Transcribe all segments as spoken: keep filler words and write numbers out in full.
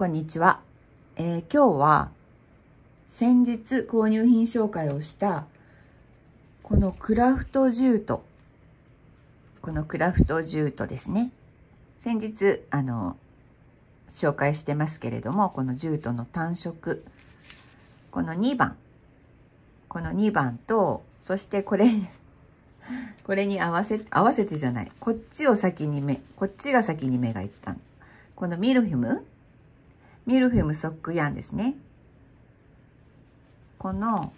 こんにちは、えー、今日は先日購入品紹介をしたこのクラフトジュートこのクラフトジュートですね。先日あの紹介してますけれども、このジュートの単色、このにばんこのにばんと、そしてこれこれに合わせ合わせてじゃないこっちを先に目こっちが先に目がいったの。このミルフィムミルフィムソックヤンですね。この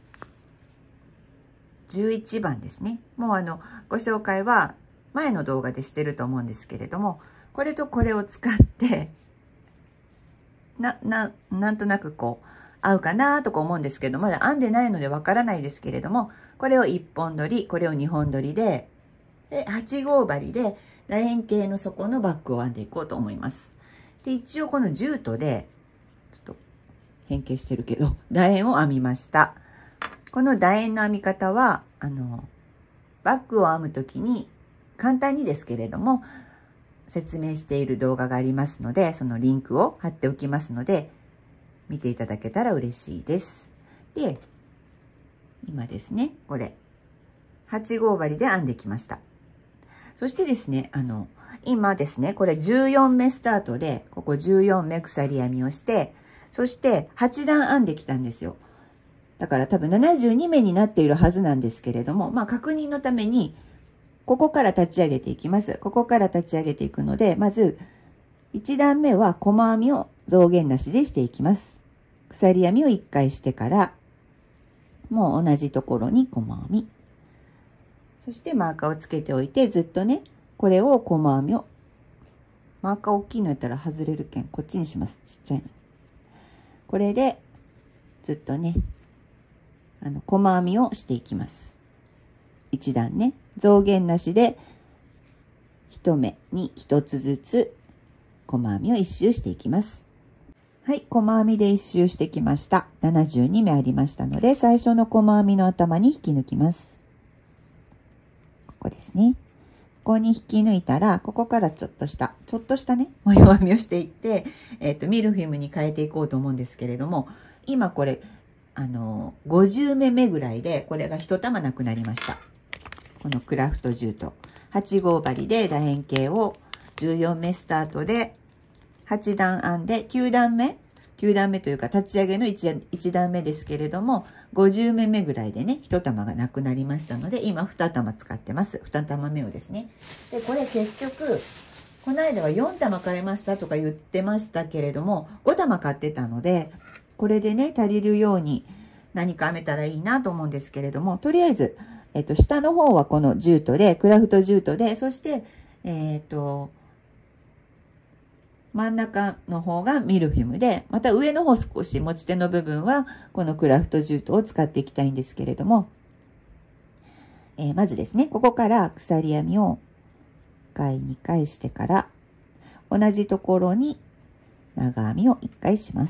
じゅういちばんですね。もうあのご紹介は前の動画でしてると思うんですけれども、これとこれを使ってなななんとなくこう合うかなとか思うんですけど、まだ編んでないのでわからないですけれども、これをいっぽん取り、これをにほん取りでではち号針で楕円形の底のバッグを編んでいこうと思います。で一応このジュートでちょっと変形してるけど楕円を編みました。この楕円の編み方はあのバッグを編むときに簡単にですけれども説明している動画がありますので、そのリンクを貼っておきますので見ていただけたら嬉しいです。で今ですね、これはち号針で編んできました。そしてですね、あの今ですね、これじゅうよんめスタートで、ここじゅうよんめ鎖編みをして、そしてはち段編んできたんですよ。だから多分ななじゅうにめになっているはずなんですけれども、まあ確認のためにここから立ち上げていきます。ここから立ち上げていくので、まずいち段目は細編みを増減なしでしていきます。鎖編みをいっかいしてから、もう同じところに細編み。そしてマーカーをつけておいて、ずっとね、これを細編みを、マーカー大きいのやったら外れるけん、こっちにします。ちっちゃいの。これで、ずっとね、あの、細編みをしていきます。いち段ね、増減なしで、いち目にひとつずつ、細編みを一周していきます。はい、細編みで一周してきました。ななじゅうにめありましたので、最初の細編みの頭に引き抜きます。ここですね。ここに引き抜いたら、ここからちょっとした、ちょっとしたね、模様編みをしていって、えっと、ミルフィムに変えていこうと思うんですけれども、今これ、あの、ごじゅうめめぐらいで、これが一玉なくなりました。このクラフトジュート。はち号針で楕円形をじゅうよんめスタートで、はち段編んで、きゅう段目、きゅう段目というか立ち上げの 1, 1段目ですけれども、ごじゅうめめぐらいでね、一玉がなくなりましたので、今に玉使ってます。に玉目をですね。で、これ結局、この間はよん玉買いましたとか言ってましたけれども、ご玉買ってたので、これでね、足りるように何か編めたらいいなと思うんですけれども、とりあえず、えっと、下の方はこのジュートで、クラフトジュートで、そして、えっと、真ん中の方がミルフィムで、また上の方少し持ち手の部分はこのクラフトジュートを使っていきたいんですけれども、えー、まずですね、ここから鎖編みをいっかいにかいしてから、同じところに長編みをいっかいします。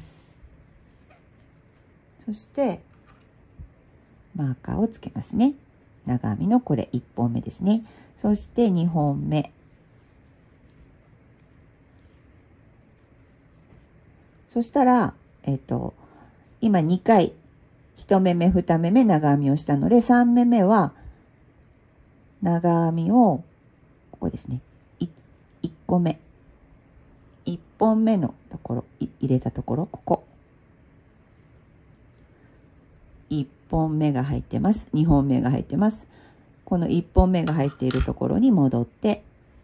そしてマーカーをつけますね。長編みのこれいっぽんめですね。そしてにほんめ。そしたら、えっと、今にかい、いち目目、に目目長編みをしたので、さん目目は長編みを、ここですね、いっこめ、いっぽんめのところ、入れたところ、ここ。いっぽんめが入ってます。にほんめが入ってます。このいっぽんめが入っているところに戻って、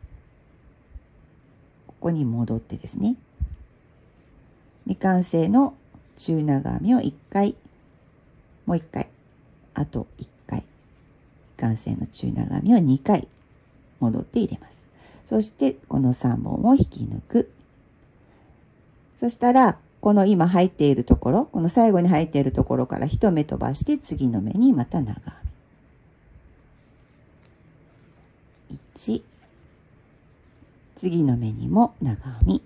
ここに戻ってですね。未完成の中長編みをいっかい、もういっかい、あといっかい、未完成の中長編みをにかい戻って入れます。そしてこのさんぼんを引き抜く。そしたらこの今入っているところ、この最後に入っているところからいち目飛ばして次の目にまた長編み。いち、次の目にも長編み。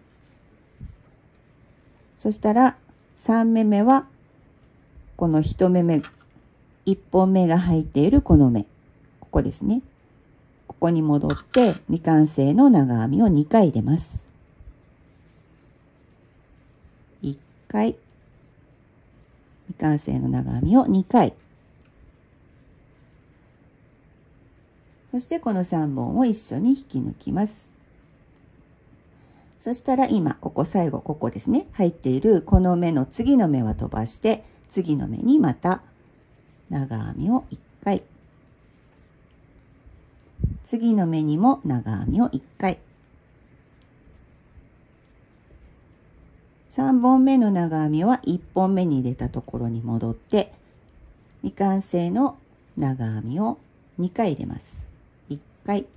そしたらさん目目はこのいち目目、いっぽんめが入っているこの目、ここですね。ここに戻って未完成の長編みをにかい入れます。いかい、未完成の長編みをにかい、そしてこのさんぼんを一緒に引き抜きます。そしたら今ここ最後ここですね、入っているこの目の次の目は飛ばして、次の目にまた長編みをいっかい、次の目にも長編みをいっかい、さんぼんめの長編みはいっぽんめに入れたところに戻って、未完成の長編みをにかい入れます。いっかい、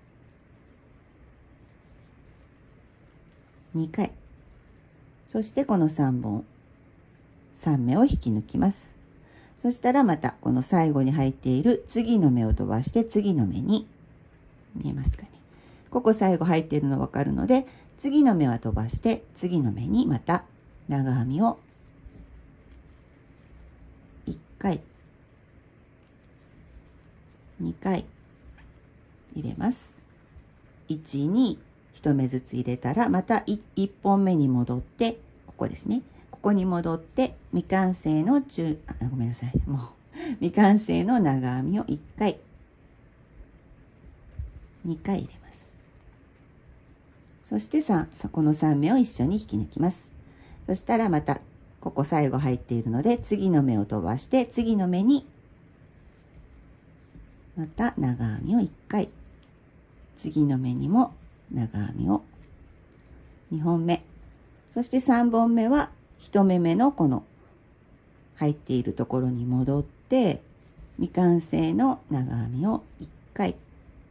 にかい、そしてこのさんぼん、さんめを引き抜きます。そしたらまたこの最後に入っている次の目を飛ばして、次の目に、見えますかね、ここ最後入っているの分かるので、次の目は飛ばして次の目にまた長編みをいっかい、にかい入れます。いち、に、いち目ずつ入れたら、またいっぽんめに戻って、ここですね、ここに戻って未完成の中あごめんなさいもう未完成の長編みをいっかい、にかい入れます。そしてさんこのさん目を一緒に引き抜きます。そしたらまたここ最後入っているので、次の目を飛ばして次の目にまた長編みをいっかい、次の目にも長編みをにほんめ、そしてさんぼんめはいち目目のこの入っているところに戻って未完成の長編みをいっかい、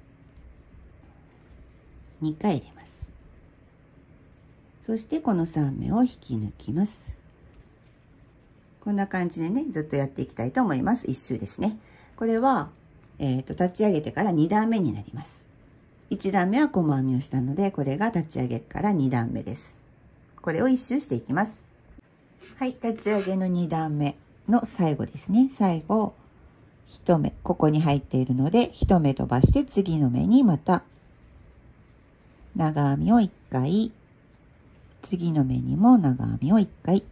にかい入れます。そしてこのさん目を引き抜きます。こんな感じでね、ずっとやっていきたいと思います。一周ですね。これは、えーと、立ち上げてからに段目になります。いち段目は細編みをしたので、これが立ち上げからに段目です。これを一周していきます。はい、立ち上げのに段目の最後ですね。最後、いち目、ここに入っているので、いち目飛ばして次の目にまた長編みをいっかい、次の目にも長編みをいっかい、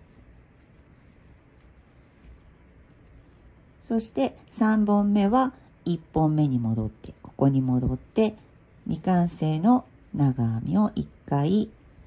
そしてさんぼんめはいっぽんめに戻って、ここに戻って未完成の長編みをいっかい、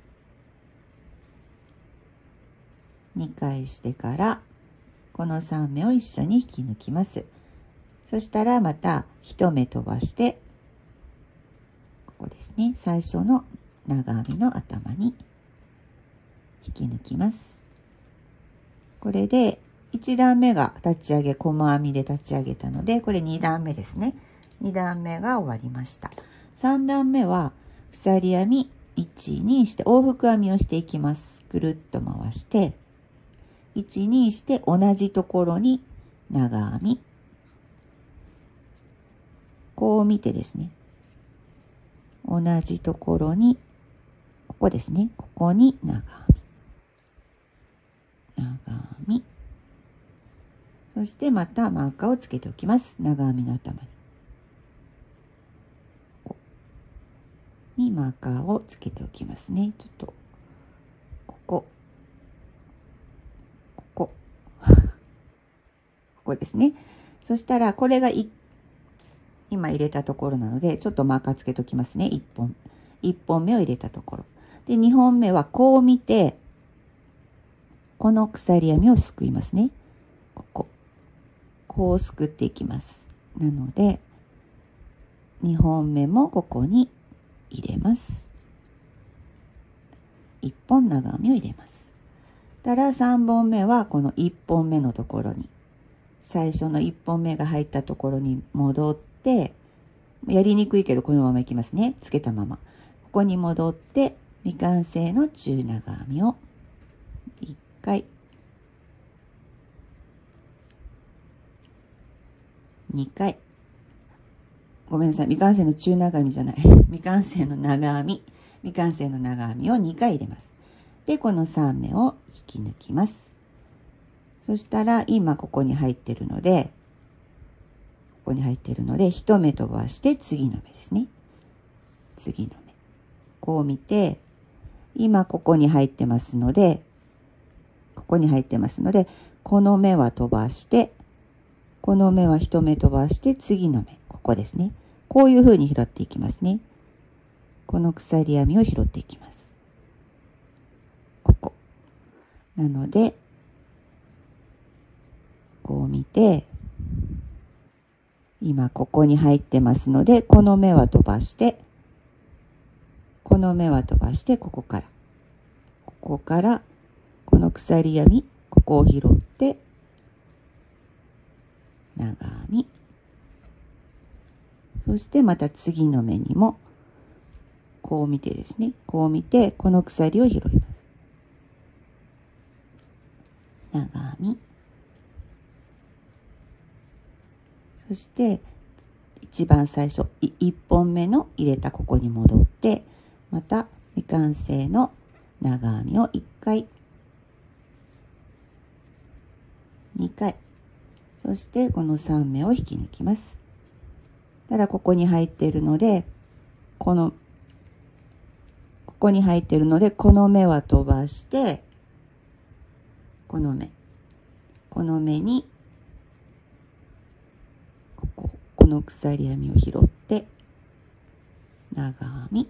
にかいしてからこのさん目を一緒に引き抜きます。そしたらまたいち目飛ばしてここですね、最初の長編みの頭に引き抜きます。これでいち段目が立ち上げ細編みで立ち上げたので、これに段目ですね。に段目が終わりました。さん段目は鎖編みいち、にして往復編みをしていきます。ぐるっと回していち、にして同じところに長編み、こう見てですね、同じところにここですね、ここに長編み、長編み、そしてまたマーカーをつけておきます。長編みの頭にここにマーカーをつけておきますね。ちょっとここここここですね。そしたらこれがい今入れたところなので、ちょっとマーカーつけておきますね。いっぽんいっぽんめを入れたところで、にほんめはこう見てこの鎖編みをすくいますね。こここうすくっていきます。なのでにほんめもここに入れます。いっぽん長編みを入れます。たらさんぼんめはこのいっぽんめのところに、最初のいっぽんめが入ったところに戻って、やりにくいけどこのままいきますね。つけたままここに戻って未完成の中長編みをいっかい、にかい、ごめんなさい、未完成の中長編みじゃない未完成の長編み未完成の長編みをにかい入れます。でこのさん目を引き抜きます。そしたら今ここに入ってるのでここに入ってるのでいち目飛ばして次の目ですね。次の目こう見て、今ここに入ってますのでここに入ってますので、この目は飛ばして、この目は一目飛ばして、次の目、ここですね。こういうふうに拾っていきますね。この鎖編みを拾っていきます。ここ。なので、こう見て、今ここに入ってますので、この目は飛ばして、この目は飛ばして、ここから、ここから、この鎖編み、ここを拾って、長編み。そしてまた次の目にも、こう見てですね、こう見て、この鎖を拾います。長編み。そして、一番最初、いっぽんめの入れたここに戻って、また未完成の長編みをいっかい、にかい、そしてこのさん目を引き抜きます。ただここに入っているので、この、ここに入っているので、この目は飛ばして、この目、この目に、ここ、この鎖編みを拾って、長編み、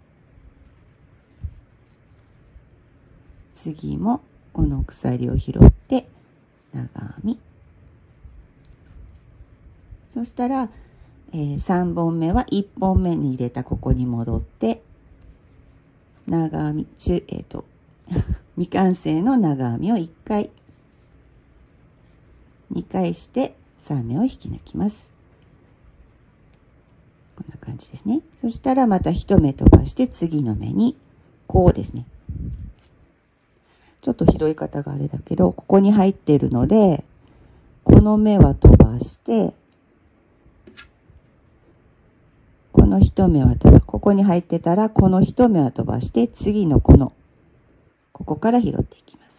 次もこの鎖を拾って長編み、そしたら、えー、さんぼんめはいっぽんめに入れたここに戻って長編み中えっ、ー、と未完成の長編みをいっかいにかいしてさん目を引き抜きます。こんな感じですね。そしたらまたいち目飛ばして次の目にこうですね。ちょっと拾い方があれだけど、ここに入っているので、この目は飛ばして、この一目は飛ば、ここに入ってたら、この一目は飛ばして、次のこの、ここから拾っていきます。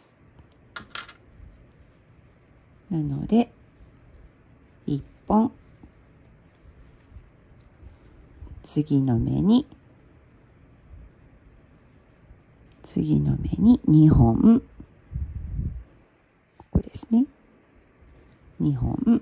なので、いっぽん、次の目に、次の目ににほん、ここですね。にほん。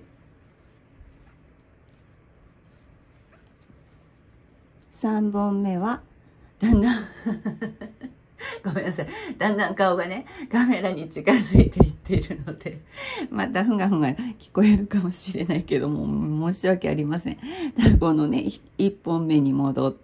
さんぼんめは、だんだんごめんなさい。だんだん顔がね、カメラに近づいていっているので、またふがふが聞こえるかもしれないけども、申し訳ありません。このね、いっぽんめに戻って、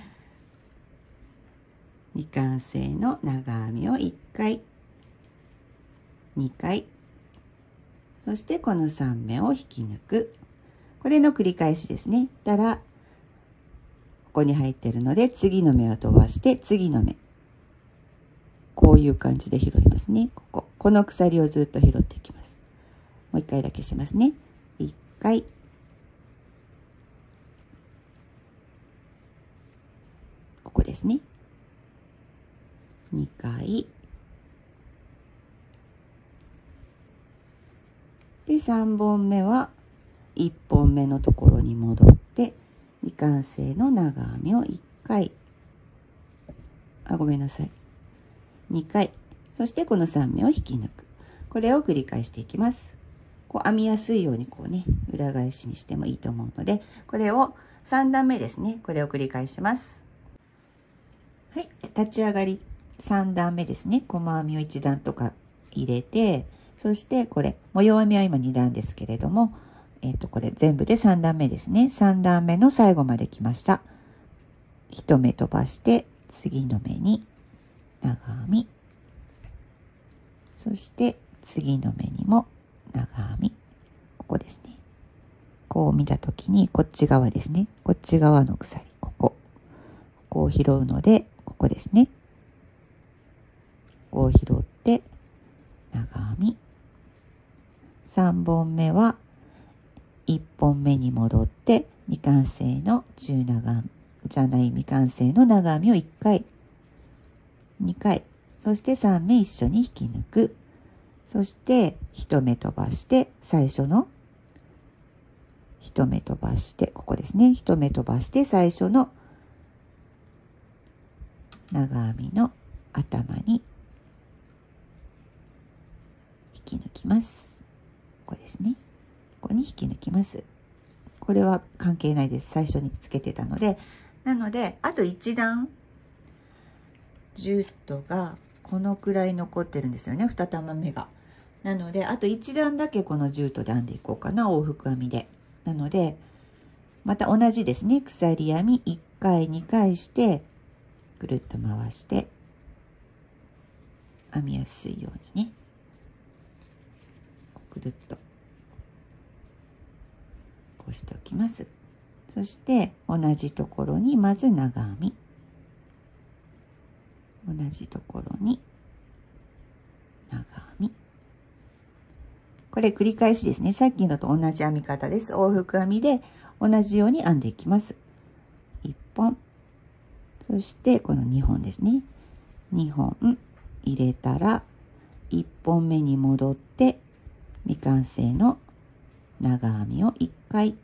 未完成の長編みをいっかい、にかい、そしてこのさん目を引き抜く。これの繰り返しですね。たら、ここに入っているので、次の目を飛ばして、次の目。こういう感じで拾いますね。ここ。この鎖をずっと拾っていきます。もう一回だけしますね。いっかい。ここですね。にかい。で、さんぼんめはいっぽんめのところに戻って、未完成の長編みをいっかい。あ、ごめんなさい。にかい。そしてこのさん目を引き抜く。これを繰り返していきます。こう編みやすいようにこうね、裏返しにしてもいいと思うので、これをさん段目ですね。これを繰り返します。はい。立ち上がりさん段目ですね。細編みをいち段とか入れて、そしてこれ、模様編みは今に段ですけれども、えっと、これ全部でさん段目ですね。さん段目の最後まで来ました。いち目飛ばして、次の目に長編み。そして次の目にも長編み。ここですね。こう見たときに、こっち側ですね。こっち側の鎖、ここ。ここを拾うので、ここですね。ここを拾って、長編み。さんぼんめはいっぽんめに戻って、未完成の中長編み、じゃない未完成の長編みをいっかい、にかい、そしてさん目一緒に引き抜く。そしていち目飛ばして、最初のいち目飛ばして、ここですね。いち目飛ばして最初の長編みの頭にき抜きます。ここですね。ここに引き抜きます。これは関係ないです。最初につけてたので。なのであと一段ジュートがこのくらい残ってるんですよね、二玉目が。なのであと一段だけこのジュートで編んでいこうかな、往復編みで。なのでまた同じですね、鎖編みいっかいにかいしてぐるっと回して編みやすいようにね、ぐるっとこうしておきます。そして同じところにまず長編み、同じところに長編み、これ繰り返しですね。さっきのと同じ編み方です。往復編みで同じように編んでいきます。いっぽん、そしてこのにほんですね。にほん入れたらいっぽんめに戻って未完成の長編みをいっかい、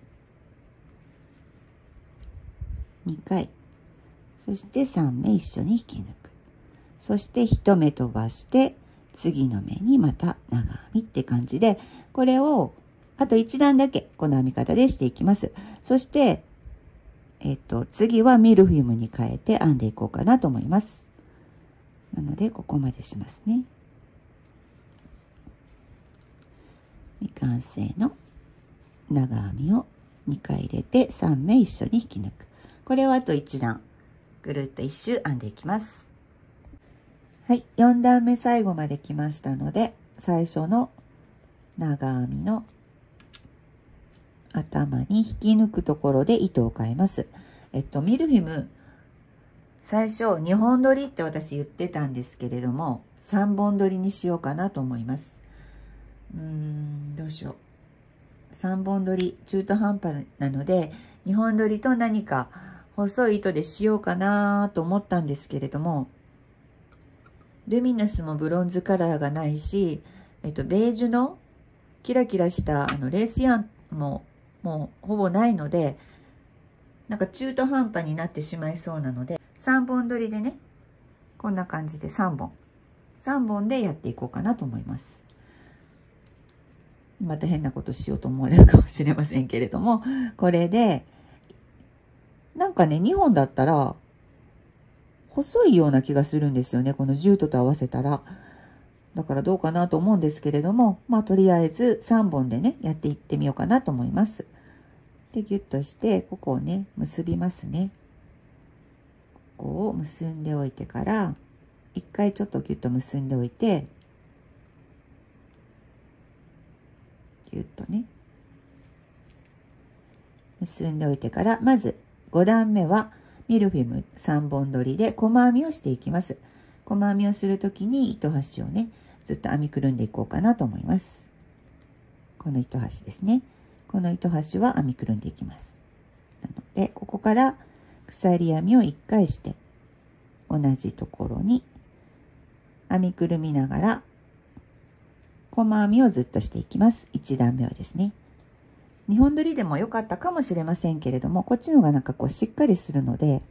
にかい、そしてさんめい一緒に引き抜く。そしていち目飛ばして次の目にまた長編みって感じで、これをあと一段だけこの編み方でしていきます。そしてえっと次はミルフィームに変えて編んでいこうかなと思います。なのでここまでしますね。未完成の長編みをにかい入れてさんめい一緒に引き抜く。これをあと一段ぐるっと一周編んでいきます。はい、よん段目最後まで来ましたので、最初の長編みの頭に引き抜くところで糸を変えます。えっとミルフィム最初にほん取りって私言ってたんですけれども、さんぼん取りにしようかなと思います。うーんどうしよう。さんぼん取り中途半端なのでにほん取りと何か細い糸でしようかなと思ったんですけれども、ルミナスもブロンズカラーがないし、えっと、ベージュのキラキラしたあのレースヤンももうほぼないので、なんか中途半端になってしまいそうなので、さんぼん取りでね、こんな感じでさんぼんさんぼんでやっていこうかなと思います。また変なことしようと思われるかもしれませんけれども、これでなんかねにほんだったら細いような気がするんですよね、このジュートと合わせたら。だからどうかなと思うんですけれども、まあとりあえずさんぼんでねやっていってみようかなと思います。でギュッとしてここをね結びますね。ここを結んでおいてから一回ちょっとギュッと結んでおいて、ギュッとね結んでおいてから、まずご段目はミルフィムさんぼん取りで細編みをしていきます。細編みをするときに糸端をねずっと編みくるんでいこうかなと思います。この糸端ですね。この糸端は編みくるんでいきます。なのでここから鎖編みをいっかいして同じところに編みくるみながら細編みをずっとしていきます。いち段目はですね。にほん取りでも良かったかもしれませんけれども、こっちのがなんかこうしっかりするので、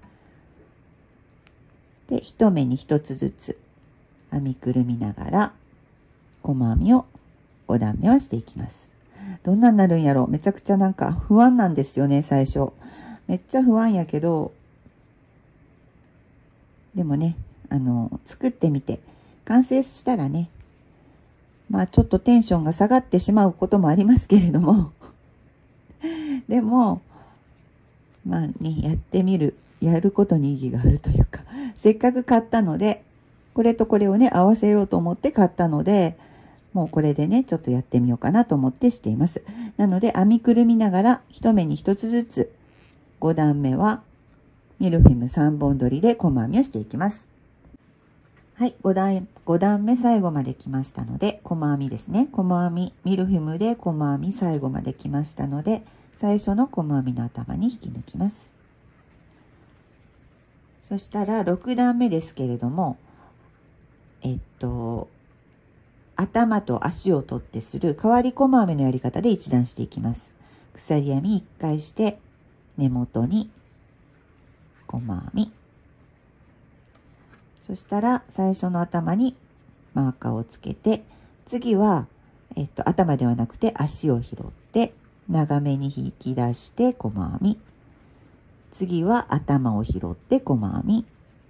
で一目に一つずつ編みくるみながら細編みをご段目はしていきます。どんなになるんやろう。めちゃくちゃなんか不安なんですよね、最初。めっちゃ不安やけど、でもね、あの作ってみて完成したらね、まあちょっとテンションが下がってしまうこともありますけれどもでもまあね、やってみる、やることに意義があるというか、せっかく買ったのでこれとこれをね合わせようと思って買ったので、もうこれでねちょっとやってみようかなと思ってしています。なので編みくるみながら一目に一つずつご段目はミルフィムさんぼん取りで細編みをしていきます。はい、5段、ご段目最後まで来ましたので細編みですね。細編みミルフィムで細編み最後まで来ましたので、最初の細編みの頭に引き抜きます。そしたらろく段目ですけれども、えっと頭と足を取ってする変わり細編みのやり方で一段していきます。鎖編みいっかいして根元に細編み、そしたら最初の頭にマーカーをつけて、次はえっと、頭ではなくて足を拾って長めに引き出して細編み。次は頭を拾って細編み。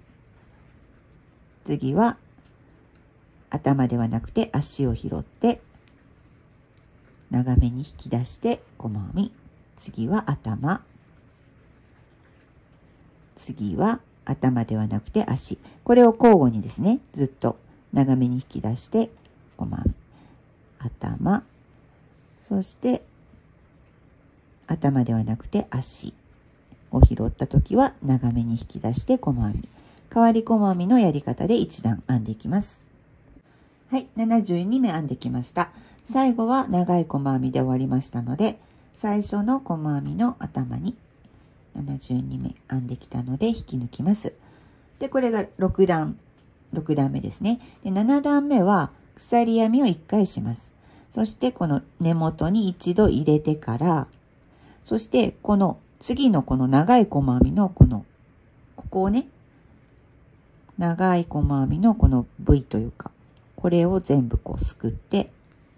次は頭ではなくて足を拾って長めに引き出して細編み。次は頭。次は頭ではなくて足。これを交互にですね、ずっと長めに引き出して細編み。頭。そして頭ではなくて足を拾った時は長めに引き出して細編み。変わり細編みのやり方で一段編んでいきます。はい、ななじゅうにめ編んできました。最後は長い細編みで終わりましたので、最初の細編みの頭にななじゅうにめ編んできたので引き抜きます。で、これがろくだん、ろくだんめですね。で、ななだんめは鎖編みをいっかいします。そしてこの根元に一度入れてから、そしてこの次のこの長い細編みのこの、ここをね、長い細編みのこの V というか、これを全部こうすくって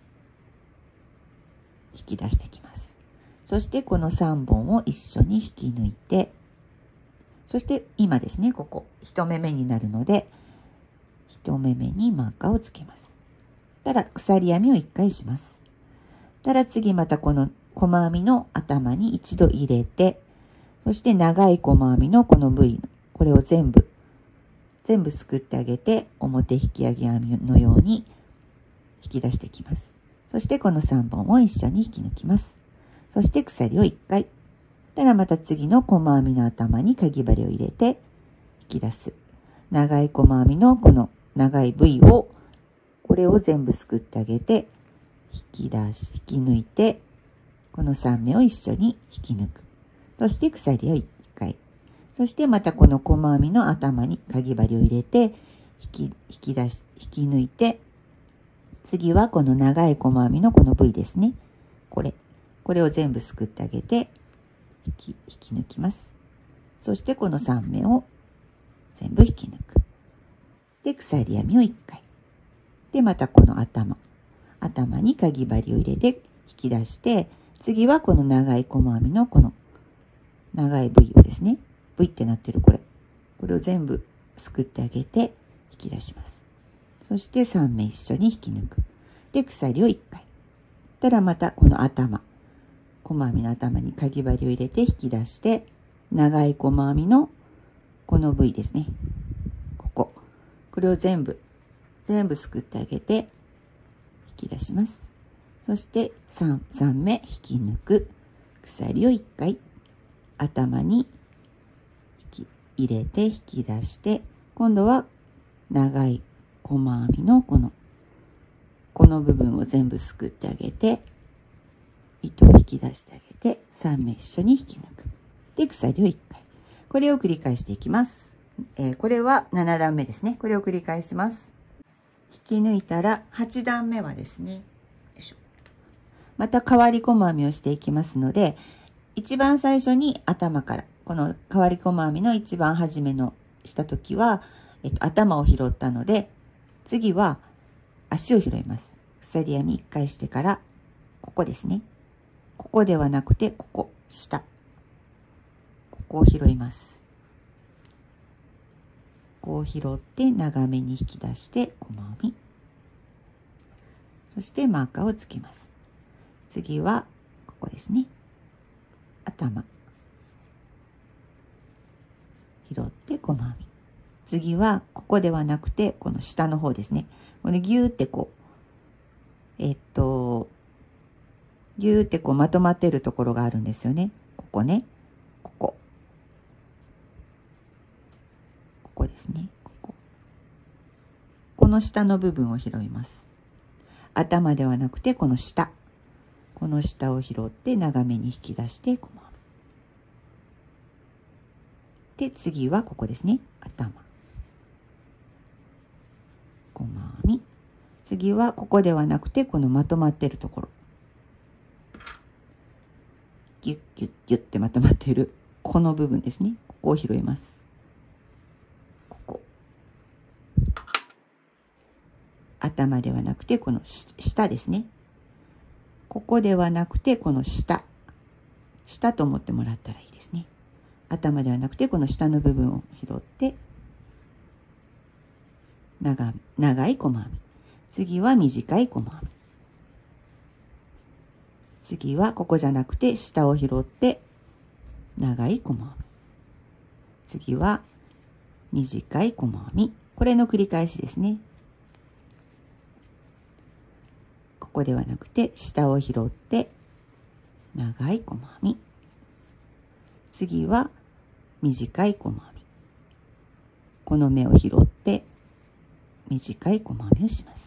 引き出してきます。そしてこのさんぼんを一緒に引き抜いて、そして今ですね、ここ一目目になるので、一目目にマーカーをつけます。たら鎖編みをいっかいします。たら次またこの細編みの頭に一度入れて、そして長い細編みのこの V、これを全部全部すくってあげて、表引き上げ編みのように引き出していきます。そしてこのさんぼんを一緒に引き抜きます。そして鎖をいっかい。たらまた次の細編みの頭にかぎ針を入れて引き出す。長い細編みのこの長い V を、これを全部すくってあげて、引き出し、引き抜いて、このさんめを一緒に引き抜く。そして鎖をいっかい。そしてまたこの細編みの頭にかぎ針を入れて、引き、引き出し、引き抜いて、次はこの長い細編みのこの V ですね。これ。これを全部すくってあげて、引き、引き抜きます。そしてこのさんめを全部引き抜く。で、鎖編みをいっかい。で、またこの頭。頭にかぎ針を入れて引き出して、次はこの長い細編みのこの長い V をですね。V ってなってるこれ。これを全部すくってあげて引き出します。そしてさんめ一緒に引き抜く。で、鎖をいっかい。たらまたこの頭。細編みの頭にかぎ針を入れて引き出して、長い細編みのこの V ですね。ここ。これを全部、全部すくってあげて引き出します。そして 3, 3目引き抜く。鎖をいっかい。頭に引き入れて引き出して、今度は長い細編みのこの、この部分を全部すくってあげて、糸を引き出してあげて、さんめ一緒に引き抜く。で、鎖をいっかい。これを繰り返していきます。えー、これはななだんめですね。これを繰り返します。引き抜いたらはちだんめはですね、よいしょ、また変わり細編みをしていきますので、一番最初に頭から、この変わり細編みの一番初めのした時は、えっと、頭を拾ったので、次は足を拾います。鎖編みいっかいしてから、ここですね。ここではなくて、ここ、下。ここを拾います。ここを拾って長めに引き出して細編み。そしてマーカーをつけます。次は、ここですね。頭。拾って細編み。次は、ここではなくて、この下の方ですね。これギューってこう、えっと、ギューってこうまとまってるところがあるんですよね。ここね。ここ。ここですね。ここ。この下の部分を拾います。頭ではなくて、この下。この下を拾って長めに引き出して細編み。で、次はここですね。頭。細編み。次はここではなくて、このまとまってるところ。ギュッギュッギュッってまとまっているこの部分ですね。ここを拾います。ここ。頭ではなくてこの下ですね。 ここではなくてこの下下と思ってもらったらいいですね。頭ではなくてこの下の部分を拾って長長い細編み、次は短い細編み、次はここじゃなくて下を拾って長い細編み、次は短い細編み、これの繰り返しですね。ここではなくて下を拾って長い細編み、次は短い細編み、この目を拾って短い細編みをします。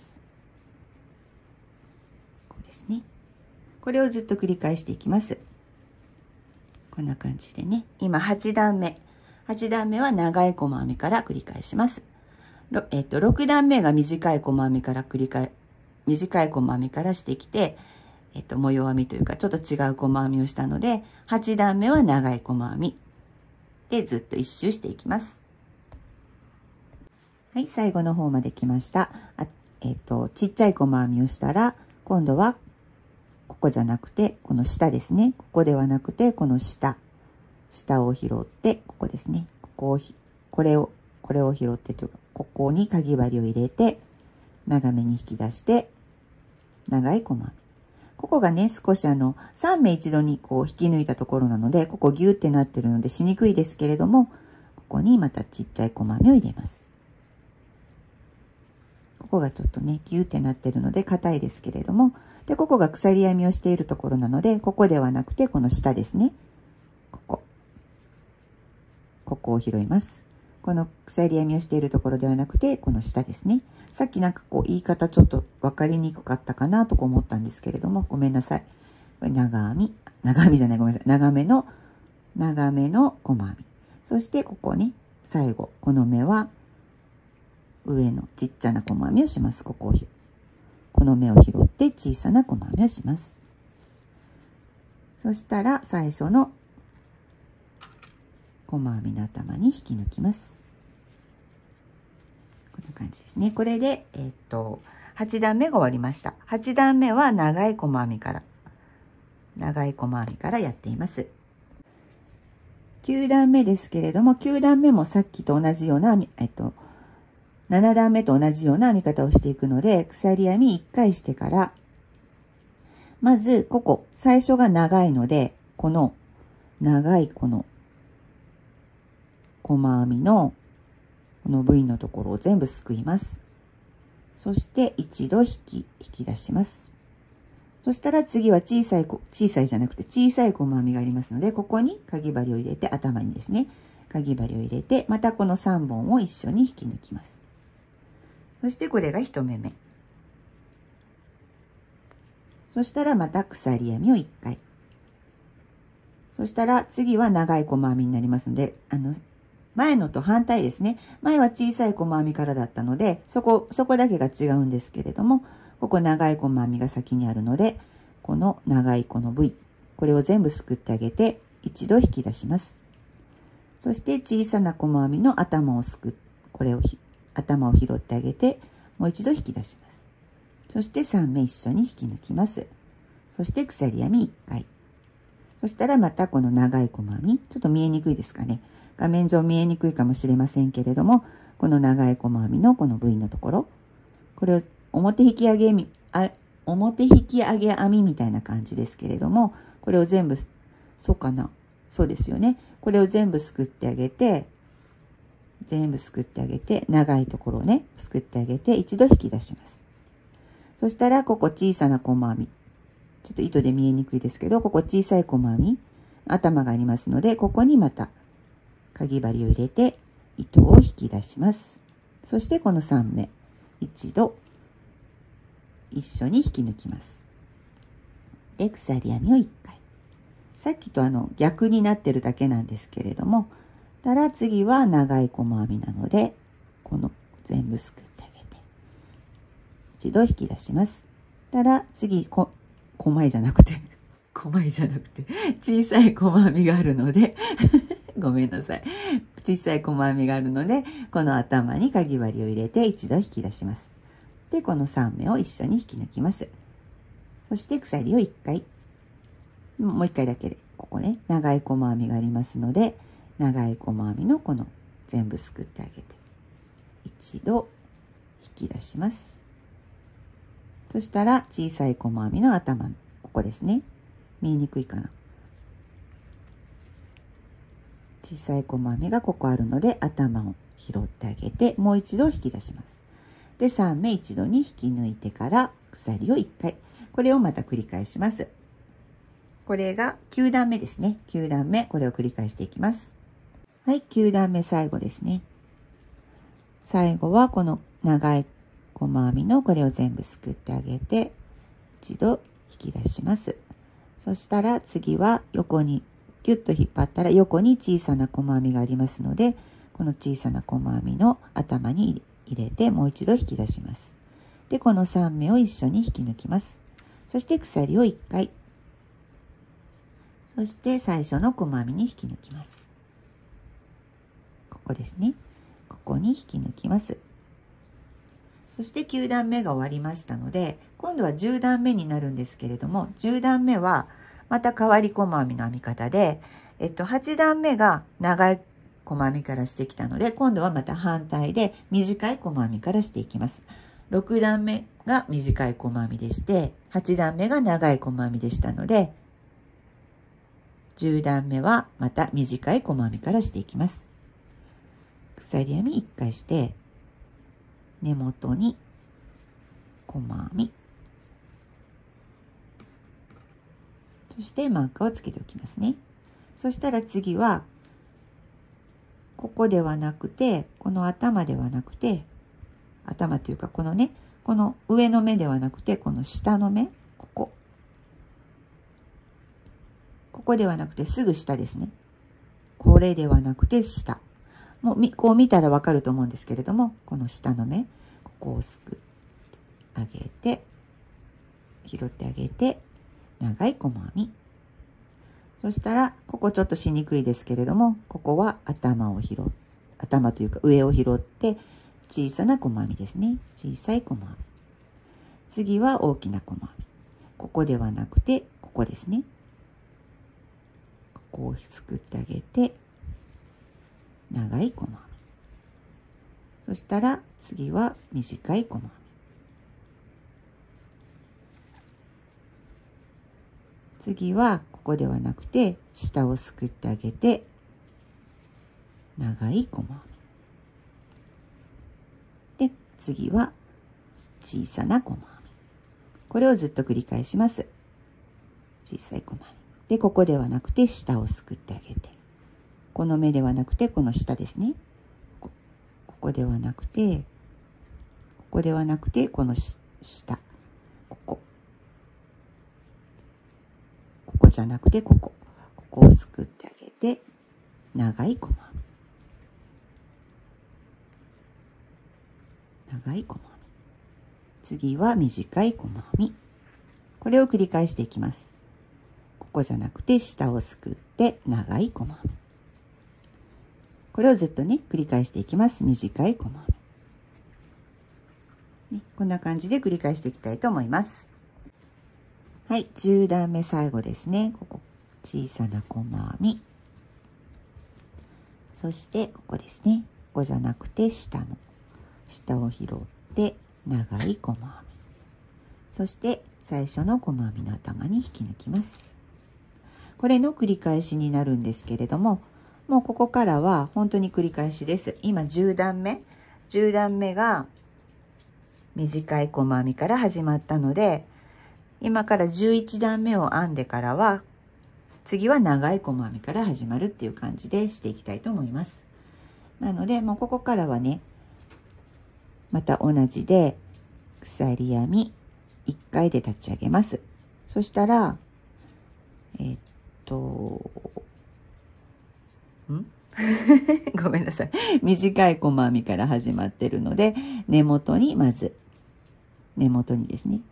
こうですね。これをずっと繰り返していきます。こんな感じでね。今はち段目。はち段目は長い細編みから繰り返します。えっと、ろく段目が短い細編みから繰り返、短い細編みからしてきて、えっと、模様編みというか、ちょっと違う細編みをしたので、はち段目は長い細編みでずっと一周していきます。はい、最後の方まで来ました。あえっと、ちっちゃい細編みをしたら、今度は、ここじゃなくて、この下ですね。ここではなくて、この下。下を拾って、ここですね。ここを、これを、これを拾ってというか、ここにかぎ針を入れて、長めに引き出して、長い細編み。ここがね、少しあの、さん目一度にこう引き抜いたところなので、ここギューってなってるのでしにくいですけれども、ここにまたちっちゃい細編みを入れます。ここがちょっとね、ギューってなってるので硬いですけれども、で、ここが鎖編みをしているところなので、ここではなくてこの下ですね。ここ。ここを拾います。この鎖編みをしているところではなくて、この下ですね。さっきなんかこう言い方ちょっと分かりにくかったかなと思ったんですけれども、ごめんなさい。これ長編み。長編みじゃない、ごめんなさい。長めの、長めの細編み。そしてここね、最後、この目は、上のちっちゃな細編みをします。ここをこの目を拾って小さな細編みをします。そしたら最初の細編みの頭に引き抜きます。こんな感じですね。これで、えー、っとはち段目が終わりました。はち段目は長い細編みから長い細編みからやっています。きゅう段目ですけれども、きゅう段目もさっきと同じような、えっとなな段目と同じような編み方をしていくので、鎖編みいっかいしてから、まずここ、最初が長いので、この長いこの細編みのこの V のところを全部すくいます。そして一度引き、引き出します。そしたら次は小さい、小さいじゃなくて小さい細編みがありますので、ここにかぎ針を入れて、頭にですね、かぎ針を入れて、またこのさんぼんを一緒に引き抜きます。そしてこれが一目目。そしたらまた鎖編みをいっかい。そしたら次は長い細編みになりますので、あの、前のと反対ですね。前は小さい細編みからだったので、そこ、そこだけが違うんですけれども、ここ長い細編みが先にあるので、この長いこの V、これを全部すくってあげて、一度引き出します。そして小さな細編みの頭をすくっ、これをひ頭を拾ってあげて、もう一度引き出します。そしてさん目一緒に引き抜きます。そして鎖編みいっかい。そしたらまたこの長い細編み、ちょっと見えにくいですかね。画面上見えにくいかもしれませんけれども、この長い細編みのこの V のところ、これを表引き上げみ、あ、表引き上げ編みみたいな感じですけれども、これを全部、そうかな。そうですよね。これを全部すくってあげて、全部すくってあげて、長いところをね、すくってあげて、一度引き出します。そしたら、ここ小さな細編み。ちょっと糸で見えにくいですけど、ここ小さい細編み、頭がありますので、ここにまた、かぎ針を入れて、糸を引き出します。そして、このさん目、一度、一緒に引き抜きます。で、鎖編みをいっかい。さっきとあの、逆になってるだけなんですけれども、たら次は長い細編みなので、この全部すくってあげて、一度引き出します。たら次、こ、細いじゃなくて、細いじゃなくて、小さい細編みがあるので、ごめんなさい。小さい細編みがあるので、この頭にかぎ針を入れて一度引き出します。で、このさん目を一緒に引き抜きます。 そして鎖をいっかい。もういっかいだけで、ここね、長い細編みがありますので、長い細編みのこの全部すくってあげて、一度引き出します。そしたら小さい細編みの頭、ここですね。見えにくいかな。小さい細編みがここあるので、頭を拾ってあげて、もう一度引き出します。で、さん目一度に引き抜いてから鎖をいっかい。これをまた繰り返します。これがきゅう段目ですね。きゅう段目、これを繰り返していきます。はい、きゅう段目最後ですね。最後はこの長い細編みのこれを全部すくってあげて、一度引き出します。そしたら次は横にギュッと引っ張ったら横に小さな細編みがありますので、この小さな細編みの頭に入れてもう一度引き出します。で、このさん目を一緒に引き抜きます。そして鎖をいっかい。そして最初の細編みに引き抜きます。ここですね。ここに引き抜きます。そしてきゅう段目が終わりましたので、今度はじゅう段目になるんですけれども、じゅう段目はまた変わり細編みの編み方で、えっと、はち段目が長い細編みからしてきたので、今度はまた反対で短い細編みからしていきます。ろく段目が短い細編みでして、はち段目が長い細編みでしたので、じゅう段目はまた短い細編みからしていきます。鎖編みいっかいして、根元に細編み、そしてマーカーをつけておきますね。そしたら次はここではなくて、この頭ではなくて、頭というかこのね、この上の目ではなくて、この下の目、ここここではなくてすぐ下ですね。これではなくて下。もうこう見たらわかると思うんですけれども、この下の目、ここをすくってあげて、拾ってあげて、長い細編み。そしたら、ここちょっとしにくいですけれども、ここは頭を拾っ、頭というか上を拾って、小さな細編みですね。小さい細編み。次は大きな細編み。ここではなくて、ここですね。ここをすくってあげて、長い細編み。そしたら次は短い細編み。次はここではなくて下をすくってあげて長い細編み。で、次は小さな細編み。これをずっと繰り返します。小さい細編み。で、ここではなくて下をすくってあげて。この目ではなくてこの下ですね。ここではなくて、ここではなくてこの下。ここ。ここじゃなくてここ。ここをすくってあげて、長い細編み。長い細編み。次は短い細編み。これを繰り返していきます。ここじゃなくて下をすくって長い細編み。これをずっとね、繰り返していきます。短い細編み。ね、こんな感じで繰り返していきたいと思います。はい、じゅう段目最後ですね。ここ、小さな細編み。そして、ここですね。ここじゃなくて、下の、下を拾って、長い細編み。そして、最初の細編みの頭に引き抜きます。これの繰り返しになるんですけれども、もうここからは本当に繰り返しです。今じゅう段目。じゅう段目が短い細編みから始まったので、今からじゅういち段目を編んでからは、次は長い細編みから始まるっていう感じでしていきたいと思います。なので、もうここからはね、また同じで、鎖編みいっかいで立ち上げます。そしたら、えっと、んごめんなさい。短い細編みから始まってるので、根元にまず、根元にですね。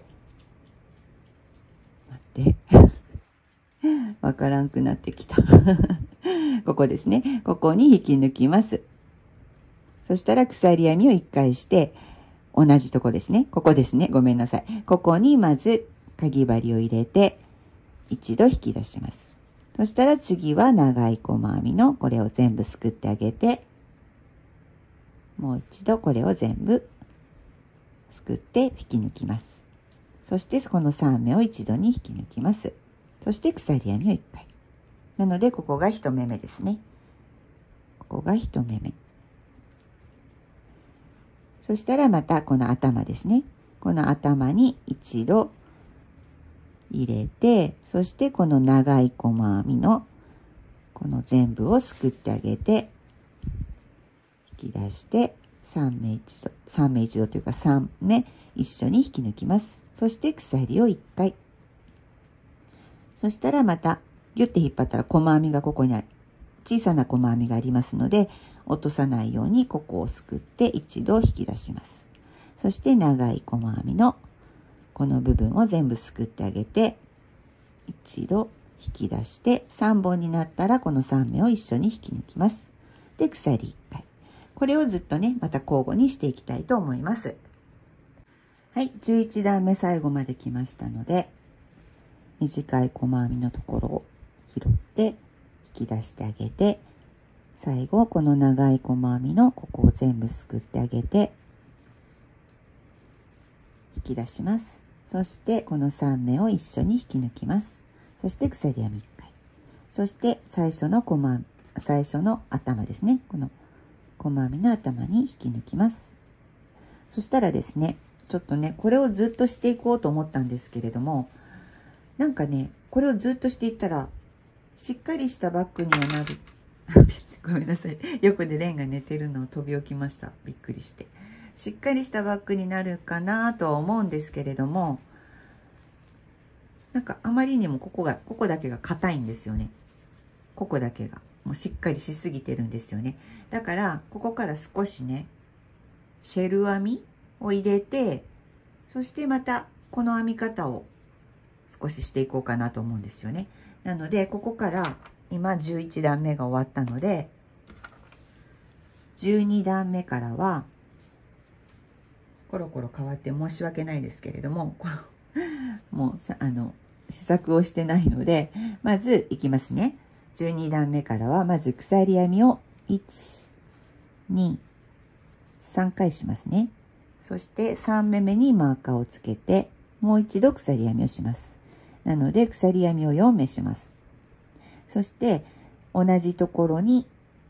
待って。わからんくなってきた。ここですね。ここに引き抜きます。そしたら鎖編みをいっかいして、同じとこですね。ここですね。ごめんなさい。ここにまずかぎ針を入れて一度引き出します。そしたら次は長い細編みのこれを全部すくってあげて、もう一度これを全部すくって引き抜きます。そしてこのさん目を一度に引き抜きます。そして鎖編みをいっかい。なのでここがいち目目ですね。ここがいち目目。そしたらまたこの頭ですね。この頭に一度入れて、そしてこの長い細編みのこの全部をすくってあげて引き出してさん目一度、さん目一度というかさん目一緒に引き抜きます。そして鎖をいっかい。そしたらまたギュッて引っ張ったら細編みがここにある。小さな細編みがありますので、落とさないようにここをすくって一度引き出します。そして長い細編みのこの部分を全部すくってあげて、一度引き出してさんぼんになったらこのさん目を一緒に引き抜きます。で、鎖いっかい。これをずっとね、また交互にしていきたいと思います。はい、じゅういち段目最後まで来ましたので、短い細編みのところを拾って引き出してあげて、最後この長い細編みのここを全部すくってあげて引き出します。そしてこのさん目を一緒に引き抜きます。そして鎖編みいっかい。そして最初の細編み、最初の頭ですね。この細編みの頭に引き抜きます。そしたらですね、ちょっとね、これをずっとしていこうと思ったんですけれども、なんかね、これをずっとしていったら、しっかりしたバッグにはなる。ごめんなさい。横でレンが寝てるのを飛び起きました。びっくりして。しっかりしたバッグになるかなとは思うんですけれども、なんかあまりにもここが、ここだけが硬いんですよね。ここだけが。もうしっかりしすぎてるんですよね。だから、ここから少しね、シェル編みを入れて、そしてまたこの編み方を少ししていこうかなと思うんですよね。なので、ここから今じゅういち段目が終わったので、じゅうに段目からは、コロコロ変わって申し訳ないですけれども、もうさ、あの、試作をしてないので、まずいきますね。じゅうに段目からは、まず鎖編みをいち、に、さんかいしますね。そしてさん目目にマーカーをつけて、もう一度鎖編みをします。なので鎖編みをよん目します。そして同じところに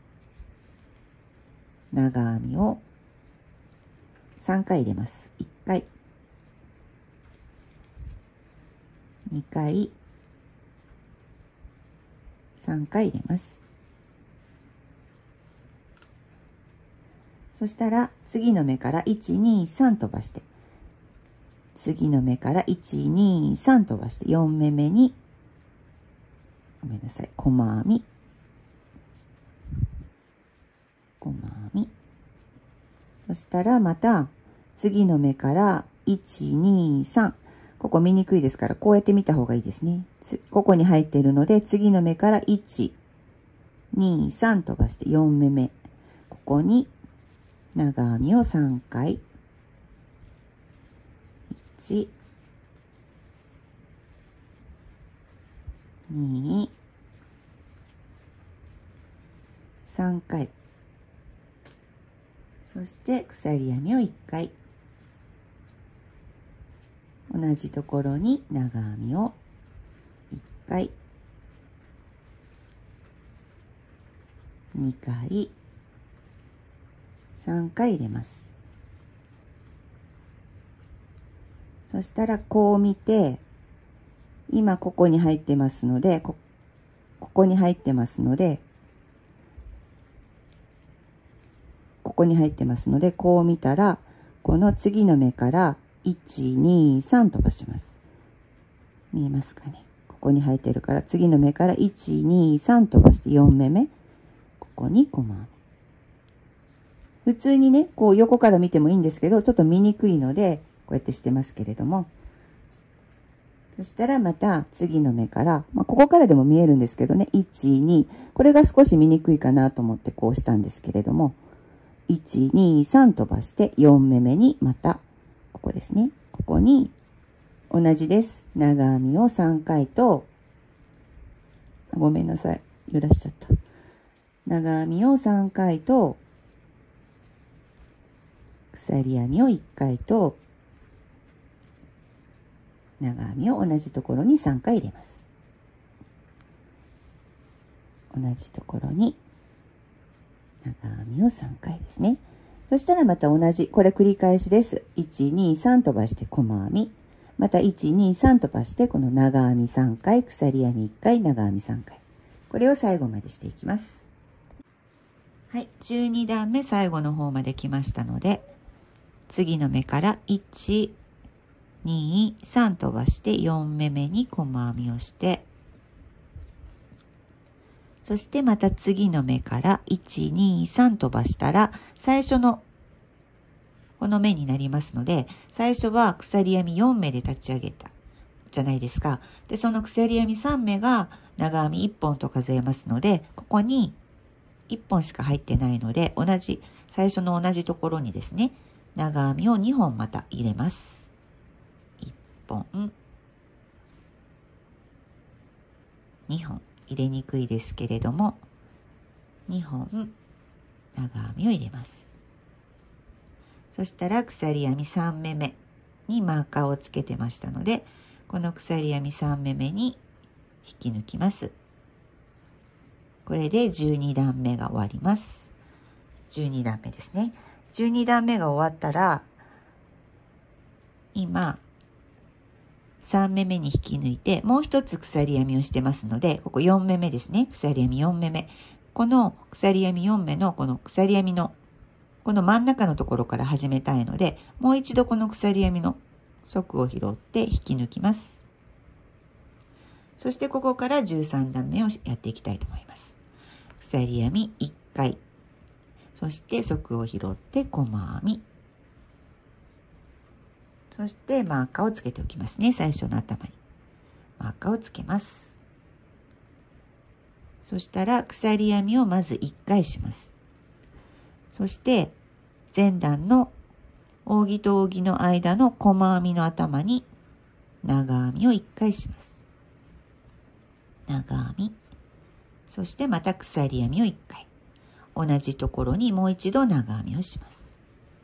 長編みをさんかい入れます。いっかい、にかい、さんかい入れます。そしたら次の目からいち、に、さん飛ばして、次の目からいち、に、さん飛ばしてよん目目に、ごめんなさい、細編み、細編み。そしたらまた次の目からいち、に、さん。ここ見にくいですからこうやって見た方がいいですね。ここに入っているので次の目からいち、に、さん飛ばしてよん目目。ここに長編みをさんかい。いち、に、さんかい。そして鎖編みをいっかい。同じところに長編みをいっかい、にかい、さんかい入れます。そしたらこう見て、今ここに入ってますので、こ、ここに入ってますので、ここに入ってますので、こう見たら、この次の目からいち、に、さん飛ばします。見えますかね。ここに入ってるから、次の目からいち、に、さん飛ばしてよん目目。ここに細編み。普通にね、こう横から見てもいいんですけど、ちょっと見にくいので、こうやってしてますけれども。そしたらまた次の目から、まあ、ここからでも見えるんですけどね、いち、に、これが少し見にくいかなと思ってこうしたんですけれども、いち、に、さん飛ばしてよん目目にまた、ここですね。ここに同じです。長編みをさんかいと、ごめんなさい、揺らしちゃった。長編みをさんかいと、鎖編みをいっかいと、長編みを同じところにさんかい入れます。同じところに長編みをさんかいですね。そしたらまた同じ、これ繰り返しです。いち、に、さん飛ばして細編み。またいち、に、さん飛ばしてこの長編みさんかい、鎖編みいっかい、長編みさんかい。これを最後までしていきます。はい、じゅうに段目最後の方まで来ましたので、次の目からいち、に、さん飛ばしてよん目目に細編みをして、そしてまた次の目からいち、に、さん飛ばしたら最初のこの目になりますので、最初は鎖編みよん目で立ち上げたじゃないですか。で、その鎖編みさん目が長編みいっぽんと数えますので、ここにいっぽんしか入ってないので、同じ最初の同じところにですね、長編みをにほんまた入れます。いっぽん、にほん、入れにくいですけれども、にほん長編みを入れます。そしたら鎖編みさん目目にマーカーをつけてましたので、この鎖編みさん目目に引き抜きます。これでじゅうに段目が終わります。じゅうに段目ですね。じゅうに段目が終わったら、今さん目目に引き抜いて、もう一つ鎖編みをしてますので、ここよん目目ですね。鎖編みよん目目。この鎖編みよん目のこの鎖編みのこの真ん中のところから始めたいので、もう一度この鎖編みの束を拾って引き抜きます。そしてここからじゅうさん段目をやっていきたいと思います。鎖編みいっかい、そして束を拾って細編み、そしてマーカーをつけておきますね。最初の頭にマーカーをつけます。そしたら鎖編みをまずいっかいします。そして前段の扇と扇の間の細編みの頭に長編みをいっかいします。長編み、そしてまた鎖編みをいっかい。同じところにもう一度長編みをします。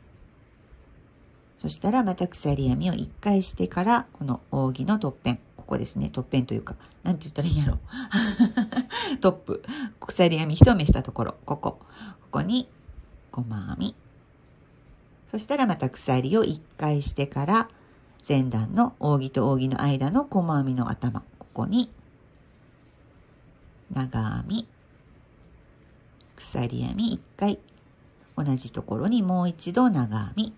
そしたらまた鎖編みをいっかいしてから、この扇のトッペン、ここですね、トッペンというか、なんて言ったらいいんやろトップ、鎖編み一目したところ、ここ、ここに細編み。そしたらまた鎖をいっかいしてから、前段の扇と扇の間の細編みの頭、ここに長編み、鎖編みいっかい、同じところにもう一度長編み、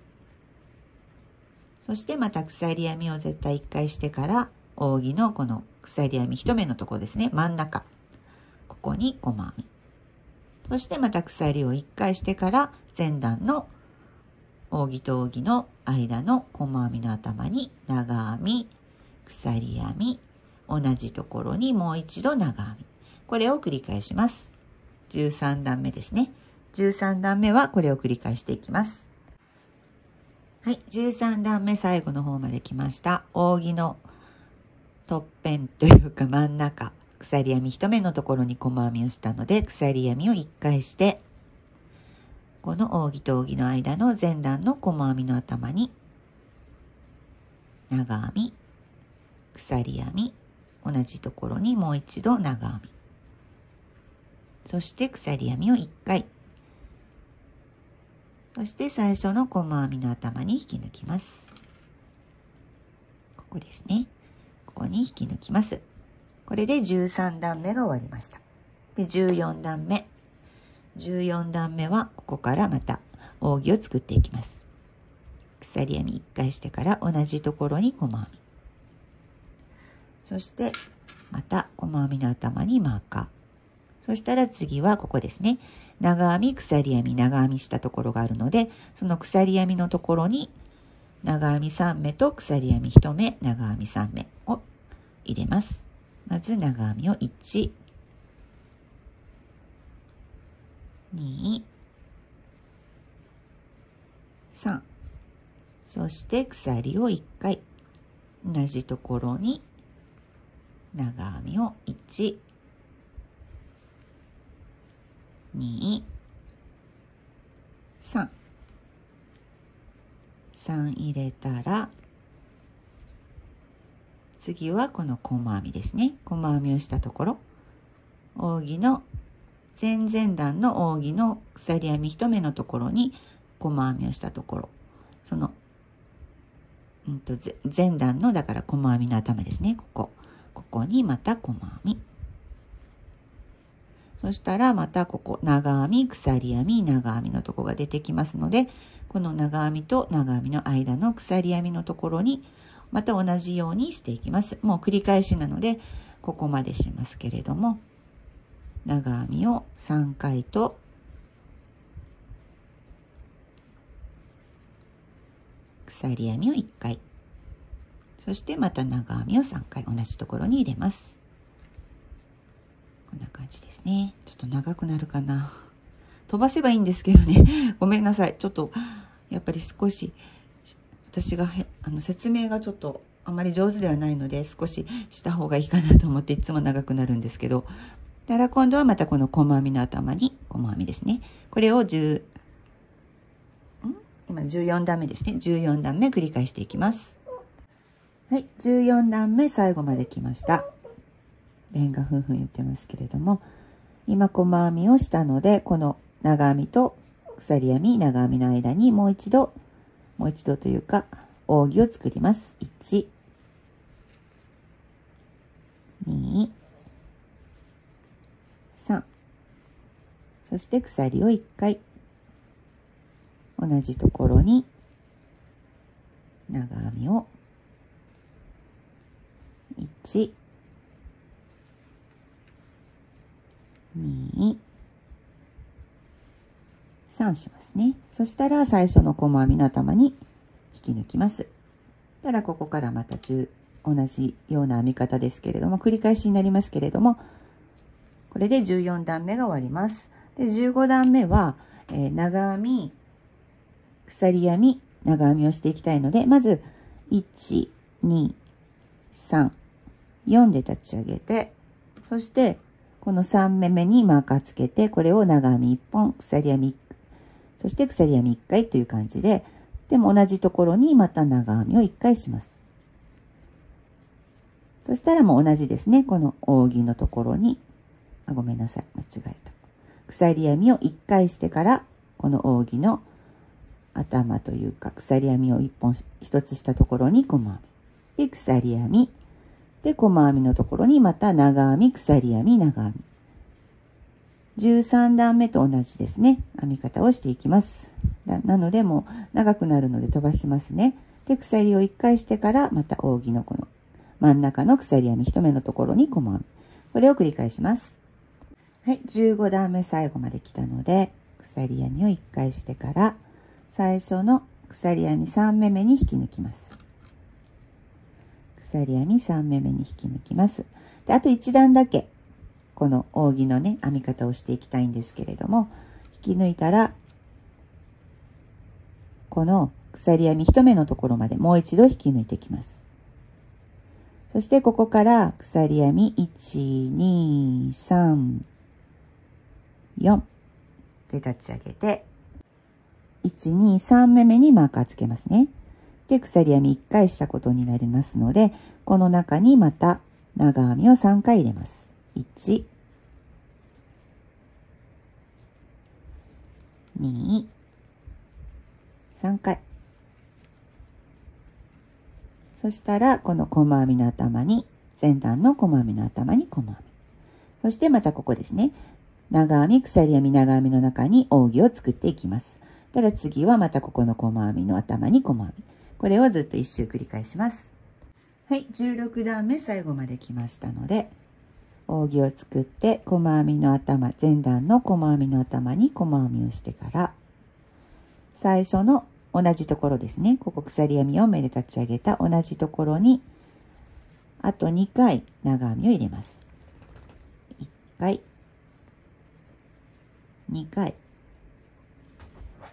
そしてまた鎖編みを絶対いっかいしてから、扇のこの鎖編み一目のところですね、真ん中、ここに細編み、そしてまた鎖をいっかいしてから前段の扇と扇の間の細編みの頭に長編み、鎖編み、同じところにもう一度長編み、これを繰り返します。じゅうさん段目ですね。じゅうさん段目はこれを繰り返していきます。はい、じゅうさん段目最後の方まで来ました。扇のとっぺんというか真ん中、鎖編み一目のところに細編みをしたので、鎖編みをいっかいして、この扇と扇の間の前段の細編みの頭に長編み、鎖編み、同じところにもう一度長編み、そして鎖編みをいっかい、そして最初の細編みの頭に引き抜きます。ここですね。ここに引き抜きます。これでじゅうさん段目が終わりました。で、じゅうよん段目。じゅうよん段目はここからまた扇を作っていきます。鎖編みいっかいしてから同じところに細編み。そしてまた細編みの頭にマーカー。そしたら次はここですね。長編み、鎖編み、長編みしたところがあるので、その鎖編みのところに長編みさん目と鎖編みいち目、長編みさん目を入れます。まず長編みをいち、に、さん、そして鎖をいっかい、 同じところに長編みをいち、に、さん、さん入れたら、次はこの細編みですね。細編みをしたところ、扇の前々段の扇の鎖編み一目のところに細編みをしたところ、その、うんと前段のだから細編みの頭ですね。ここここにまた細編み、そしたらまたここ長編み鎖編み長編みのところが出てきますので、この長編みと長編みの間の鎖編みのところにまた同じようにしていきます。もう繰り返しなのでここまでしますけれども、長編みをさんかいと鎖編みをいっかい、そしてまた長編みをさんかい同じところに入れます。こんな感じですね。ちょっと長くなるかな。飛ばせばいいんですけどね。ごめんなさい。ちょっとやっぱり少し私がへあの説明がちょっとあまり上手ではないので、少しした方がいいかなと思っていつも長くなるんですけど、だから今度はまたこの細編みの頭に細編みですね。これをじゅう、ん今じゅうよん段目ですね。じゅうよん段目繰り返していきます。はい、じゅうよん段目最後まで来ました。レンがふんふん言ってますけれども、今細編みをしたので、この長編みと鎖編み長編みの間にもう一度もう一度というか扇を作ります。いち、に、さん、そして鎖をいっかい、同じところに長編みをいち、に、さんしますね。そしたら最初の細編みの頭に引き抜きます。たらここからまたじゅう同じような編み方ですけれども、繰り返しになりますけれども、これでじゅうよん段目が終わります。でじゅうご段目は、えー、長編み鎖編み長編みをしていきたいので、まずいち、に、さん、よんで立ち上げて、そしてこのさん目目にマーカーつけて、これを長編みいっぽん鎖編み、そして鎖編みいっかいという感じで、でも同じところにまた長編みをいっかいします。そしたらもう同じですね。この扇のところに、あ、ごめんなさい。間違えた。鎖編みをいっかいしてから、この扇の頭というか、鎖編みをいっぽんひとつしたところに細編み。で、鎖編み。で、細編みのところにまた長編み、鎖編み、長編み。じゅうさん段目と同じですね。編み方をしていきます。な, なので、もう長くなるので飛ばしますね。で、鎖をいっかいしてから、また扇のこの真ん中の鎖編み一目のところに細編み。これを繰り返します。はい、じゅうご段目最後まで来たので、鎖編みをいっかいしてから、最初の鎖編みさん目目に引き抜きます。鎖編みさん目目に引き抜きます。で、あといち段だけ、この扇のね、編み方をしていきたいんですけれども、引き抜いたら、この鎖編み一目のところまでもう一度引き抜いていきます。そしてここから鎖編みいち、に、さん、よんで立ち上げて、いち、に、さん目目にマーカーつけますね。で、鎖編みいっかいしたことになりますので、この中にまた長編みをさんかい入れます。いち、に、さんかい。そしたら、この細編みの頭に、前段の細編みの頭に細編み。そしてまたここですね。長編み、鎖編み、長編みの中に扇を作っていきます。ただ次はまたここの細編みの頭に細編み。これをずっと一周繰り返します。はい、じゅうろく段目最後まで来ましたので、扇を作って細編みの頭、前段の細編みの頭に細編みをしてから、最初の同じところですね。ここ鎖編みを目で立ち上げた同じところに、あとにかい長編みを入れます。いっかい、にかい、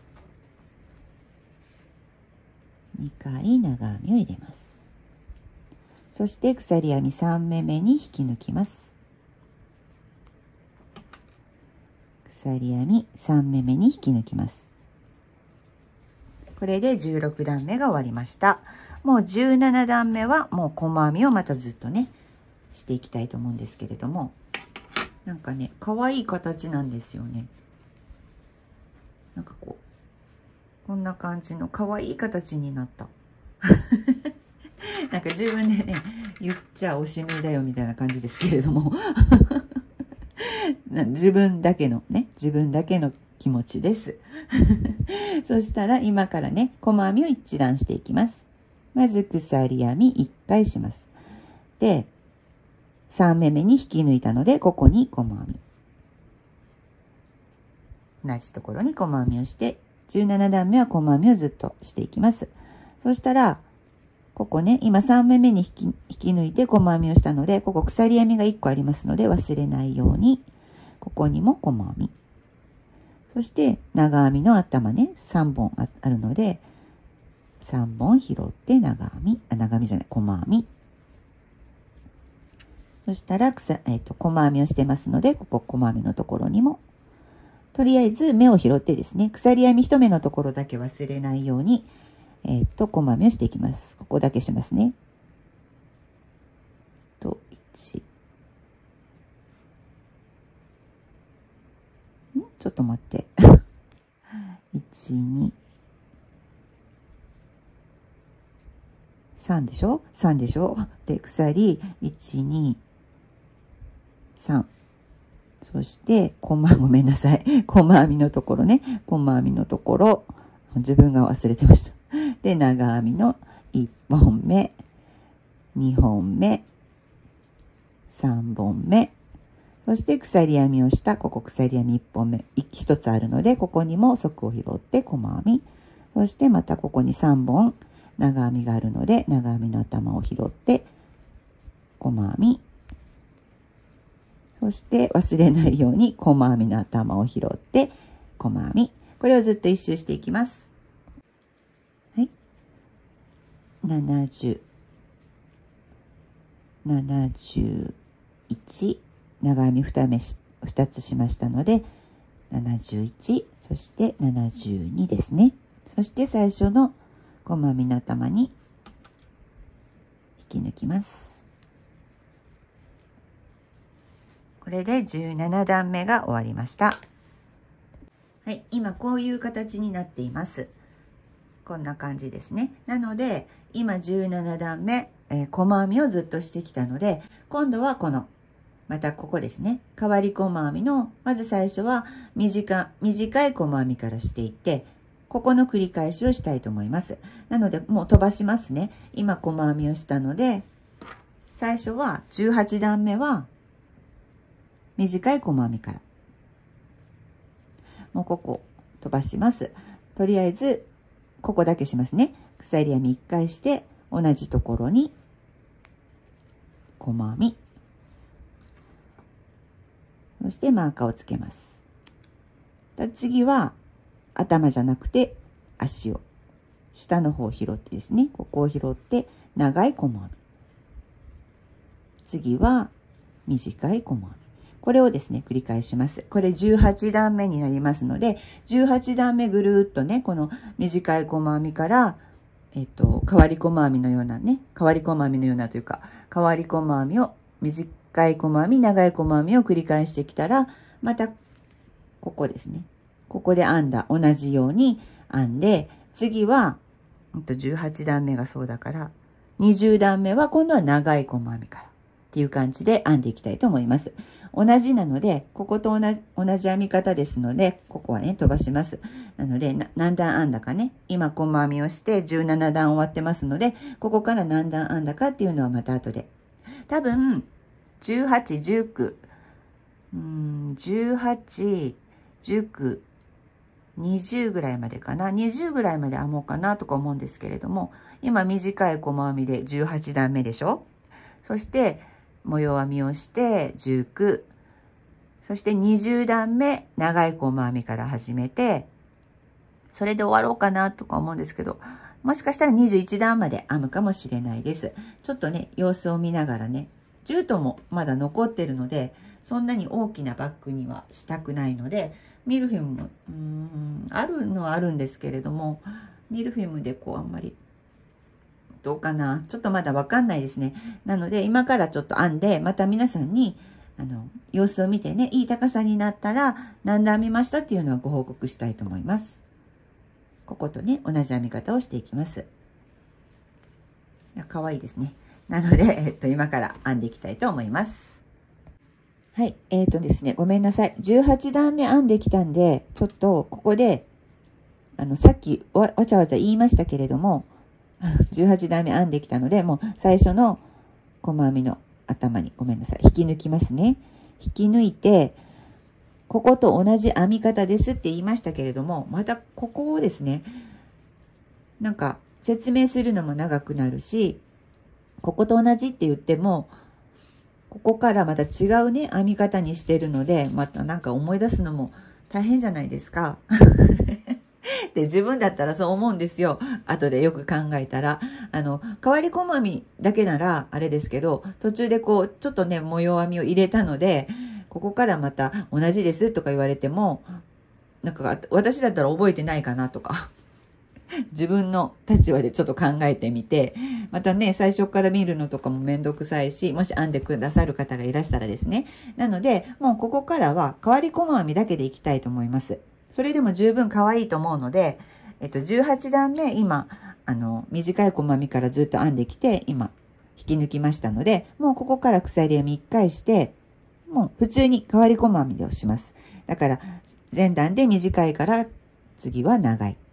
にかい長編みを入れます。 そして鎖編みさん目目に引き抜きます。鎖編みさん目目に引き抜きます。これでじゅうろく段目が終わりました。もうじゅうなな段目はもう細編みをまたずっとねしていきたいと思うんですけれども、なんかね可愛い形なんですよね。なんかこうこんな感じの可愛い形になったなんか自分でね言っちゃおしめだよみたいな感じですけれども自分だけのね自分だけの気持ちですそしたら今からね細編みを一段していきます。まず鎖編みいっかいします。でさん目目に引き抜いたのでここに細編み、同じところに細編みをしてじゅうなな段目は細編みをずっとしていきます。そしたらここね今さん目目に引き引き抜いて細編みをしたので、ここ鎖編みがいっこありますので忘れないようにここにも細編み、そして長編みの頭ねさんぼん あ, あるのでさんぼん拾って長編みあ長編みじゃない細編み、そしたら草、えー、と細編みをしてますのでここ細編みのところにもとりあえず目を拾ってですね鎖編み一目のところだけ忘れないようにえっと細編みをしていきます。ここだけしますね。といちんちょっと待っていちにさんでしょさんでしょで鎖いちにさん、そして細ごめんなさい細編みのところね細編みのところ自分が忘れてました。で長編みのいっぽんめにほんめさんぼんめ、そして鎖編みをしたここ鎖編みいっぽんめひとつあるのでここにも側を拾って細編み、そしてまたここにさんぼん長編みがあるので長編みの頭を拾って細編み、そして忘れないように細編みの頭を拾って細編み、これをずっと一周していきます。はい、ななじゅう、ななじゅういち、長編みに目しふたつしましたのでななじゅういち、そしてななじゅうにですね。そして最初の細編みの頭に引き抜きます。これでじゅうなな段目が終わりました。はい、今こういう形になっています。こんな感じですね。なので今じゅうなな段目、えー、細編みをずっとしてきたので今度はこのまたここですね変わり細編みのまず最初は短短い細編みからしていってここの繰り返しをしたいと思います。なのでもう飛ばしますね。今細編みをしたので最初はじゅうはち段目は短い細編みからもうここ飛ばします。とりあえずここだけしますね。鎖編みいっかいして同じところに細編み、そしてマーカーをつけます。次は頭じゃなくて足を下の方を拾ってですねここを拾って長い細編み、次は短い細編み、これをですね繰り返します。これじゅうはち段目になりますのでじゅうはち段目ぐるっとねこの短い細編みからえっと変わり細編みのようなね変わり細編みのようなというか変わり細編みを短い細編み長い細編みを繰り返してきたらまたここですねここで編んだ同じように編んで次はじゅうはち段目がそうだからにじゅう段目は今度は長い細編みからっていう感じで編んでいきたいと思います。同じなのでここと同じ同じ編み方ですのでここはね飛ばします。なので何段編んだかね今細編みをしてじゅうなな段終わってますのでここから何段編んだかっていうのはまた後で多分じゅうはち、じゅうきゅう、うん、じゅうはち、じゅうきゅう、にじゅうぐらいまでかなにじゅうぐらいまで編もうかなとか思うんですけれども今短い細編みでじゅうはち段目でしょ。そして模様編みをしてじゅうきゅう、そしてにじゅう段目長い細編みから始めてそれで終わろうかなとか思うんですけどもしかしたらにじゅういちだんまで編むかもしれないです。ちょっとね、様子を見ながらね、じゅうともまだ残ってるので、そんなに大きなバッグにはしたくないので、ミルフィムも、うーん、あるのはあるんですけれども、ミルフィムでこうあんまり、どうかな、ちょっとまだわかんないですね。なので、今からちょっと編んで、また皆さんに、あの、様子を見てね、いい高さになったら、何段編みましたっていうのはご報告したいと思います。こことね、同じ編み方をしていきます。いや、可愛いですね。なので、えっと、今から編んでいきたいと思います。はい。えっとですね、ごめんなさい。じゅうはちだんめ編んできたんで、ちょっとここで、あの、さっきわ、わちゃわちゃ言いましたけれども、じゅうはちだんめ編んできたので、もう最初の細編みの頭に、ごめんなさい。引き抜きますね。引き抜いて、ここと同じ編み方ですって言いましたけれども、またここをですね、なんか説明するのも長くなるし、ここと同じって言っても、ここからまた違うね、編み方にしてるので、またなんか思い出すのも大変じゃないですか。で、自分だったらそう思うんですよ。後でよく考えたら。あの、変わり細編みだけならあれですけど、途中でこう、ちょっとね、模様編みを入れたので、ここからまた同じですとか言われても、なんか私だったら覚えてないかなとか、自分の立場でちょっと考えてみて、またね、最初から見るのとかもめんどくさいし、もし編んでくださる方がいらしたらですね。なので、もうここからは変わり細編みだけでいきたいと思います。それでも十分可愛いと思うので、えっと、じゅうはちだんめ、今、あの、短い細編みからずっと編んできて、今、引き抜きましたので、もうここから鎖編みいっかいして、もう普通に変わり細編みでをします。だから前段で短いから次は長い。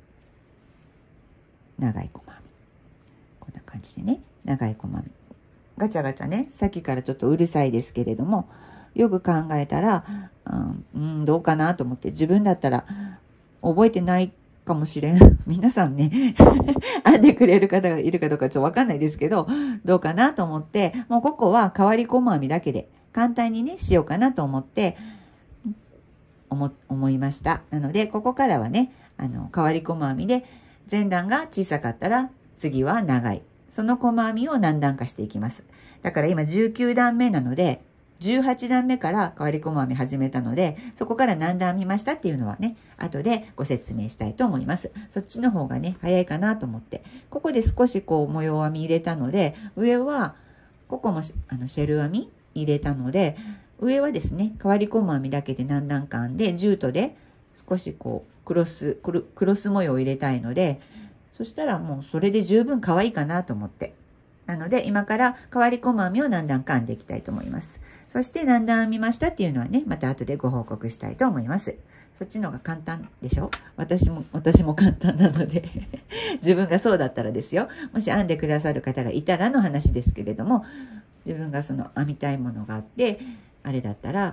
長い細編み。こんな感じでね、長い細編み。ガチャガチャね、さっきからちょっとうるさいですけれども、よく考えたら、うん、うんどうかなと思って、自分だったら覚えてないかもしれん。皆さんね、編んでくれる方がいるかどうかちょっとわかんないですけど、どうかなと思って、もうここは変わり細編みだけで、簡単にね、しようかなと思って、思、思いました。なので、ここからはね、あの、変わり細編みで、前段が小さかったら、次は長い。その細編みを何段かしていきます。だから今じゅうきゅうだんめなので、じゅうはちだんめから変わり細編み始めたので、そこから何段編みましたっていうのはね、後でご説明したいと思います。そっちの方がね、早いかなと思って。ここで少しこう模様編み入れたので、上は、ここもあのシェル編み入れたので、上はですね、変わり細編みだけで何段か編んで、じゅうとで少しこう、クロス、クロス模様を入れたいので、そしたらもうそれで十分可愛いかなと思って。なので、今から変わり細編みを何段か編んでいきたいと思います。そして何段編みましたっていうのはね、また後でご報告したいと思います。そっちの方が簡単でしょ？私も、私も簡単なので自分がそうだったらですよ。もし編んでくださる方がいたらの話ですけれども、自分がその編みたいものがあって、あれだったら、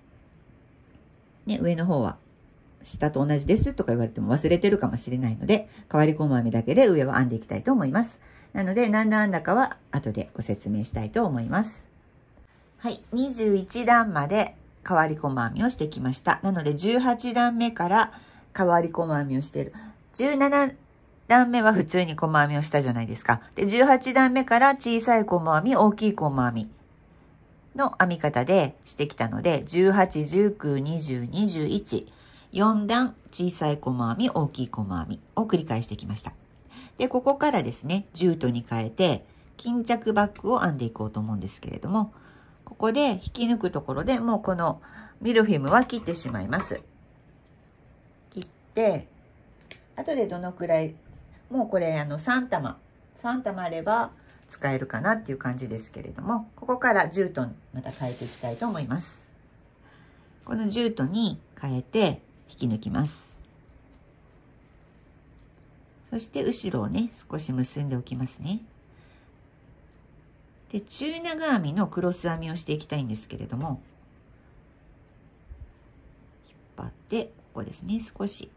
ね、上の方は下と同じですとか言われても忘れてるかもしれないので、変わり細編みだけで上は編んでいきたいと思います。なので、何段編んだかは後でご説明したいと思います。はい、にじゅういちだんまで変わり細編みをしてきました。なので、じゅうはちだんめから変わり細編みをしている。じゅうななだんめは普通に細編みをしたじゃないですか。で、じゅうはちだんめから小さい細編み、大きい細編みの編み方でしてきたので、じゅうはち、じゅうきゅう、にじゅう、にじゅういち、よん段小さい細編み、大きい細編みを繰り返してきました。で、ここからですね、じゅうとに変えて、巾着バッグを編んでいこうと思うんですけれども、ここで引き抜くところでもうこのミルフィムは切ってしまいます。切って、後でどのくらい、もうこれあのさん玉、さん玉あれば使えるかなっていう感じですけれども、ここからじゅうとまた変えていきたいと思います。このじゅうとに変えて引き抜きます。そして後ろをね、少し結んでおきますね。で、中長編みのクロス編みをしていきたいんですけれども、引っ張って、ここですね、少し。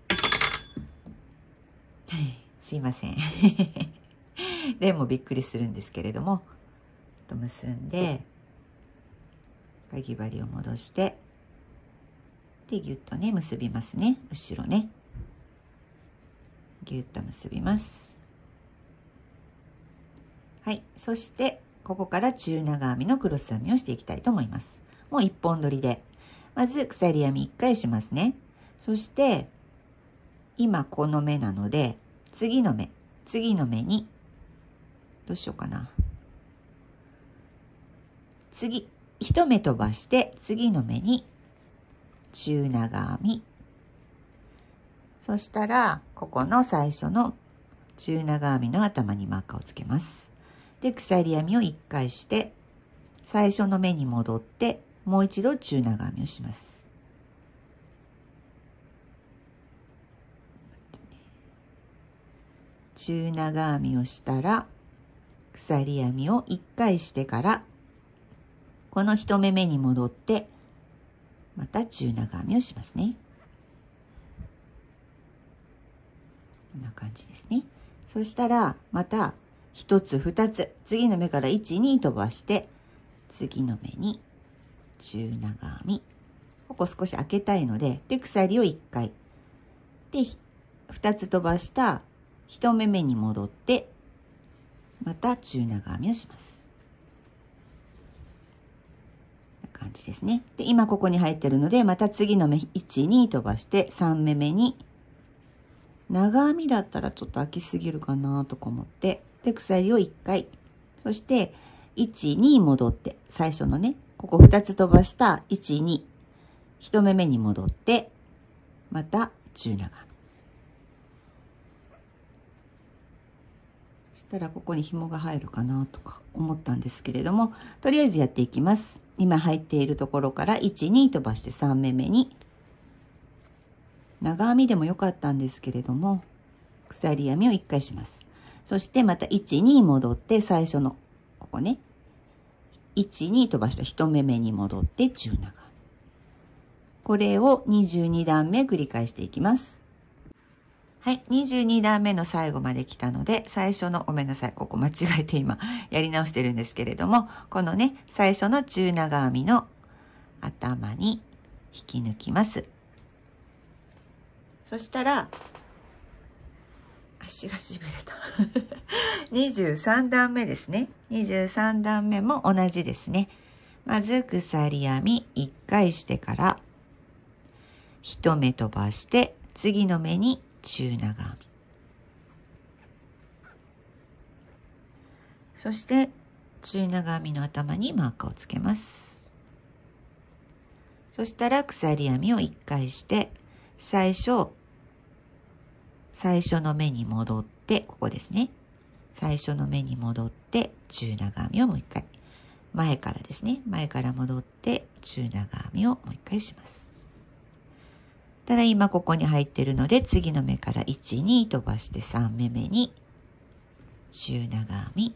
すいません。レンもびっくりするんですけれども、と結んで、かぎ針を戻して、で、ぎゅっとね、結びますね。後ろね。ぎゅっと結びます。 はい。そして、ここから中長編みのクロス編みをしていきたいと思います。もう一本取りで。まず、鎖編みいっかいしますね。そして、今この目なので、次の目、次の目に、どうしようかな。次、一目飛ばして、次の目に、中長編み。そしたら、ここの最初の中長編みの頭にマーカーをつけます。で、鎖編みをいっかいして、最初の目に戻って、もう一度中長編みをします。中長編みをしたら、鎖編みをいっかいしてから、この一目目に戻って、また中長編みをしますね。こんな感じですね。そしたら、また、一つ二つ、次の目からいち、に飛ばして、次の目に中長編み。ここ少し開けたいので、で、鎖をいっかい。で、二つ飛ばした一目目に戻って、また中長編みをします。こんな感じですね。で、今ここに入ってるので、また次の目いち、に飛ばして、さん目目に、長編みだったらちょっと開きすぎるかなとか思って、で、鎖をいっかい。そして、いち、に戻って、最初のね、ここふたつ飛ばしたいち、に、一目目に戻って、また中長編み。そしたらここに紐が入るかなとか思ったんですけれども、とりあえずやっていきます。今入っているところからいち、に飛ばしてさん目目に、長編みでもよかったんですけれども、鎖編みをいっかいします。そしてまたいち、に戻って最初の、ここね、いち、に飛ばした一目目に戻って中長編み。これをにじゅうに段目繰り返していきます。はい、にじゅうに段目の最後まで来たので、最初の、ごめんなさい、ここ間違えて今やり直してるんですけれども、このね、最初の中長編みの頭に引き抜きます。そしたら、足がしびれた。にじゅうさん段目ですね。にじゅうさん段目も同じですね。まず鎖編みいっかいしてから、一目飛ばして、次の目に中長編み。そして、中長編みの頭にマーカーをつけます。そしたら鎖編みをいっかいして、最初、最初の目に戻って、ここですね。最初の目に戻って、中長編みをもう一回。前からですね。前から戻って、中長編みをもう一回します。ただ今ここに入っているので、次の目からいち、に飛ばしてさん目目に、中長編み。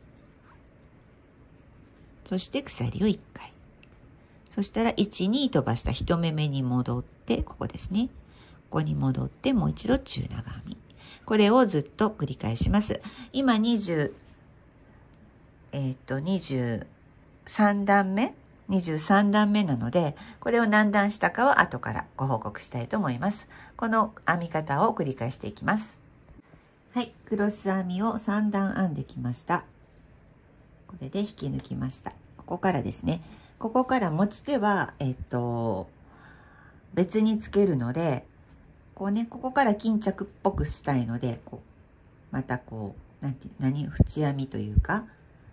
そして鎖をいっかい。そしたらいち、に飛ばした一目目に戻って、ここですね。ここに戻ってもう一度中長編み。これをずっと繰り返します。今にじゅう、えっと、にじゅうさん段目にじゅうさん段目なので、これを何段したかは後からご報告したいと思います。この編み方を繰り返していきます。はい、クロス編みをさん段編んできました。これで引き抜きました。ここからですね。ここから持ち手は、えっと、別につけるので、こうね、ここから巾着っぽくしたいので、こう、またこう、なんて、何、縁編みというか、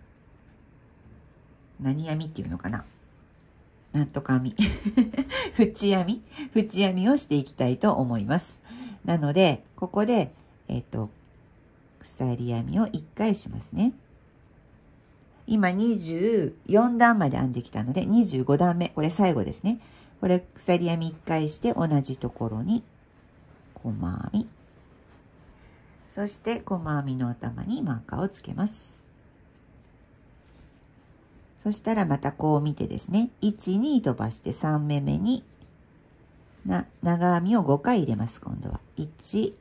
何編みっていうのかな。なんとか編み。縁編み縁編みをしていきたいと思います。なので、ここで、えっと、鎖編みをいっかいしますね。今にじゅうよん段まで編んできたので、にじゅうご段目。これ最後ですね。これ、鎖編みいっかいして同じところに、細編み。そして、細編みの頭にマーカーをつけます。そしたらまたこう見てですね、いち、に飛ばしてさん目目に、な、長編みをごかい入れます、今度は。いち、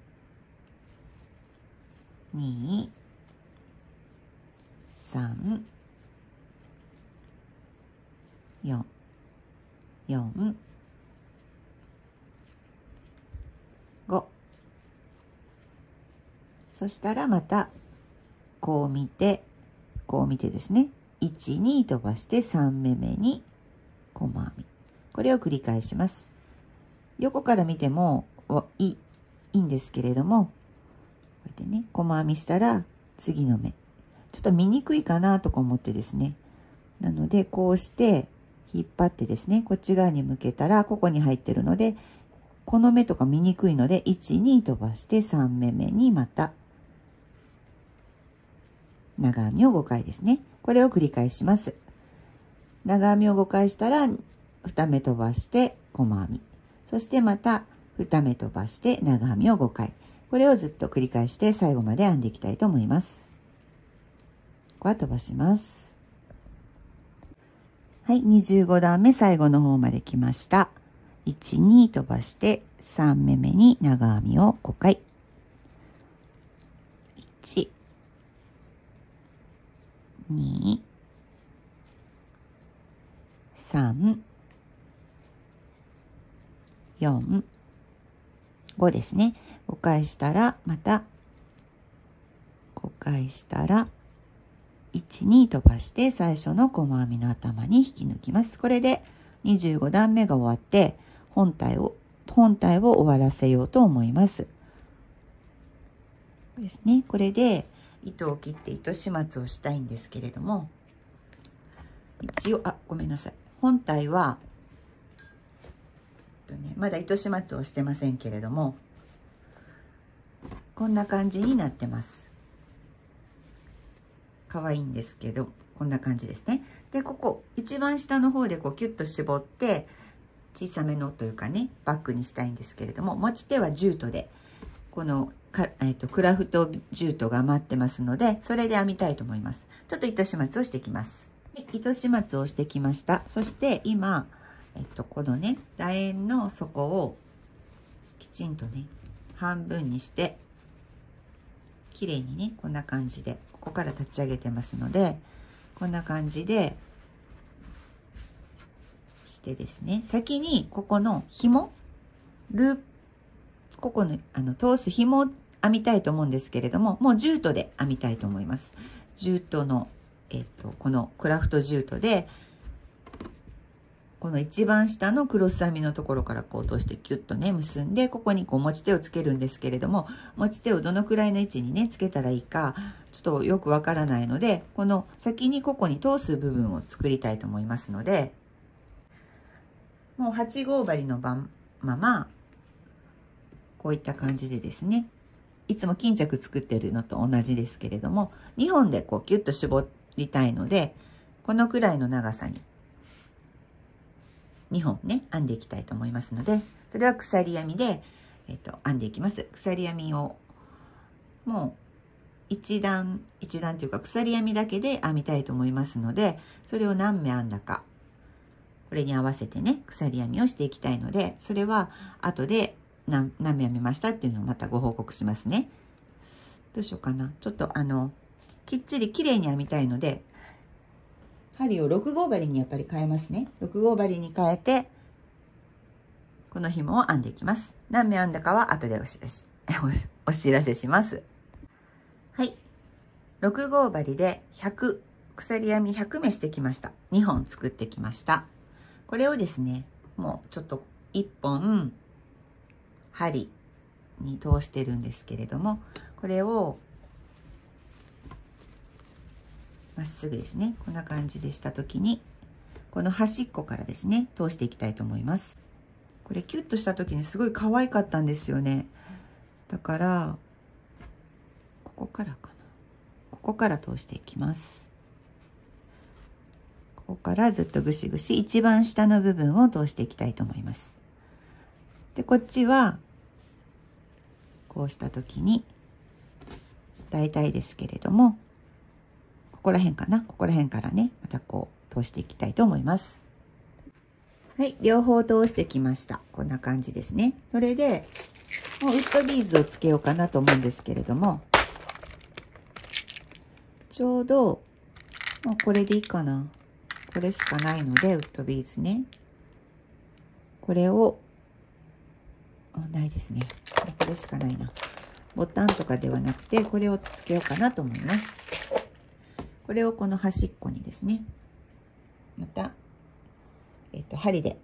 に、さん、よん、よん、ご。そしたらまた、こう見て、 こう見てですね、いち、に飛ばしてさんめめに細編み。これを繰り返します。横から見てもいい、いいんですけれども、こうやってね、細編みしたら次の目。ちょっと見にくいかなとか思ってですね。なので、こうして引っ張ってですね、こっち側に向けたら、ここに入ってるので、この目とか見にくいので、いち、に飛ばしてさんめめにまた長編みをごかいですね。これを繰り返します。長編みをごかいしたら、に目飛ばして細編み。そしてまたに目飛ばして長編みをごかい。これをずっと繰り返して最後まで編んでいきたいと思います。ここは飛ばします。はい、にじゅうごだんめ最後の方まで来ました。いち、に飛ばしてさんめめに長編みをごかい。いち、に、さん、よん、ごですね。ごかいしたら、またごかいしたら、いち、に飛ばして最初の細編みの頭に引き抜きます。これでにじゅうごだんめが終わって、本体を、本体を終わらせようと思います。ですね。これで糸を切って糸始末をしたいんですけれども、一応、あ、ごめんなさい。本体は、えっとね、まだ糸始末をしてませんけれども、こんな感じになってます。可愛いんですけど、こんな感じですね。で、ここ、一番下の方でこうキュッと絞って、小さめのというかね、バッグにしたいんですけれども、持ち手はジュートで、このか、えーと、クラフトジュートが余ってますので、それで編みたいと思います。ちょっと糸始末をしてきます。糸始末をしてきました。そして今、えっと、このね、楕円の底をきちんとね、半分にして、綺麗にね、こんな感じで、ここから立ち上げてますので、こんな感じで、してですね、先にここの紐、ループ、ここの、あの、通す紐を編みたいと思うんですけれども、もうジュートで編みたいと思います。ジュートの、えっと、このクラフトジュートで、この一番下のクロス編みのところからこう通してキュッとね、結んで、ここにこう持ち手をつけるんですけれども、持ち手をどのくらいの位置にね、つけたらいいか、ちょっとよくわからないので、この先にここに通す部分を作りたいと思いますので、もうはち号針のまま、こういった感じでですね、いつも巾着作ってるのと同じですけれども、にほんでこうキュッと絞りたいので、このくらいの長さににほんね、編んでいきたいと思いますので、それは鎖編みで、えっと、編んでいきます。鎖編みを、もう一段、一段というか鎖編みだけで編みたいと思いますので、それを何目編んだか、これに合わせてね、鎖編みをしていきたいので、それは後で何、何目編みましたっていうのをまたご報告しますね。どうしようかな。ちょっとあの、きっちり綺麗に編みたいので、針をろく号針にやっぱり変えますね。ろく号針に変えて、この紐を編んでいきます。何目編んだかは後でお知らせ、お知らせします。はい。ろく号針でひゃく、鎖編みひゃく目してきました。にほん作ってきました。これをですね、もうちょっといっぽん針に通してるんですけれども、これをまっすぐですね、こんな感じでした時に、この端っこからですね、通していきたいと思います。これキュッとした時にすごい可愛かったんですよね。だから、ここからかな。ここから通していきます。ここからずっとぐしぐし、一番下の部分を通していきたいと思います。で、こっちは、こうした時に、大体ですけれども、ここら辺かな。ここら辺からね、またこう通していきたいと思います。はい、両方通してきました。こんな感じですね。それで、もうウッドビーズをつけようかなと思うんですけれども、ちょうど、もうこれでいいかな。これしかないので、ウッドビーズね。これを、ないですね。これしかないな。ボタンとかではなくて、これをつけようかなと思います。 これをこの端っこにですね、また、えっと、針で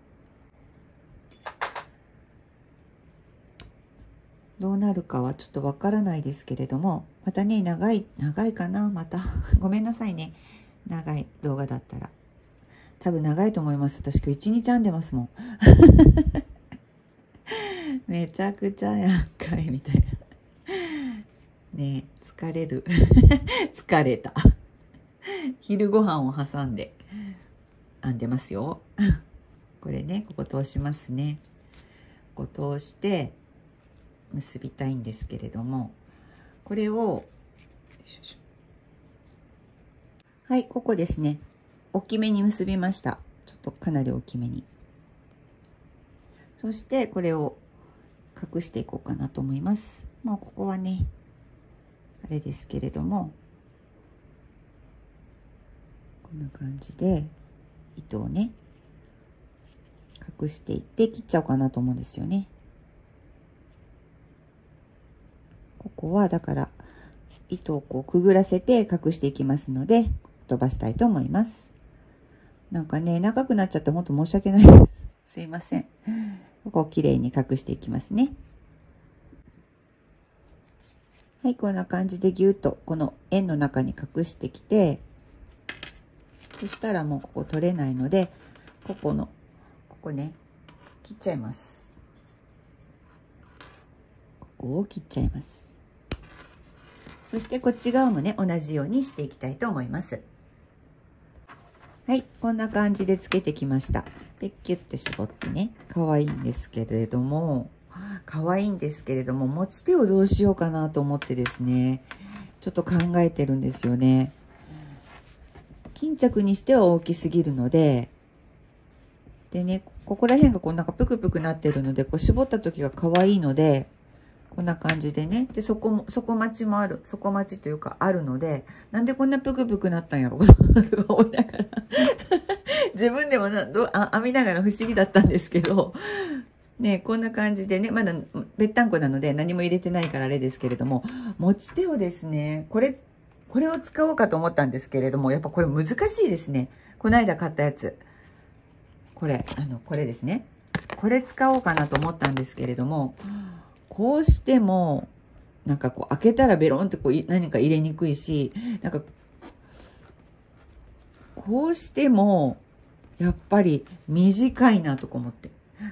どうなるかはちょっとわからないですけれども、またね、長い長いかな、またごめんなさいね、長い動画だったら。多分長いと思います。私今日一日編んでますもんめちゃくちゃやんかいみたいなねえ、疲れる疲れた昼ご飯を挟んで編んでますよこれね、ここ通しますね。ここ通して結びたいんですけれども、これをはい、ここですね、大きめに結びました。ちょっとかなり大きめに。そしてこれを隠していこうかなと思います。もうここはねあれですけれども、こんな感じで糸をね隠していって切っちゃおうかなと思うんですよね。ここはだから糸をこうくぐらせて隠していきますので、飛ばしたいと思います。なんかね、長くなっちゃって本当申し訳ないです。すいません。ここをきれいに隠していきますね。はい、こんな感じでぎゅっとこの円の中に隠してきて、そしたらもうここ取れないので、ここのここね切っちゃいます。ここを切っちゃいます。そしてこっち側もね同じようにしていきたいと思います。はい、こんな感じでつけてきました。でキュッて絞ってね、可愛いんですけれども可愛いんですけれども持ち手をどうしようかなと思ってですね、ちょっと考えてるんですよね。巾着にしては大きすぎるので、でね、ここら辺がこうなんかプクプクなってるので、こう絞った時が可愛いので、こんな感じでね、で底も底待ちもある、底待ちというかあるので、なんでこんなプクプクなったんやろとか思いながら自分でもなどあ編みながら不思議だったんですけどね、こんな感じでね、まだぺったんこなので何も入れてないからあれですけれども、持ち手をですね、これこれを使おうかと思ったんですけれども、やっぱこれ難しいですね。この間買ったやつ、これあのこれですね、これ使おうかなと思ったんですけれども、こうしてもなんかこう開けたらベロンってこう何か入れにくいし、なんかこうしてもやっぱり短いなとか思って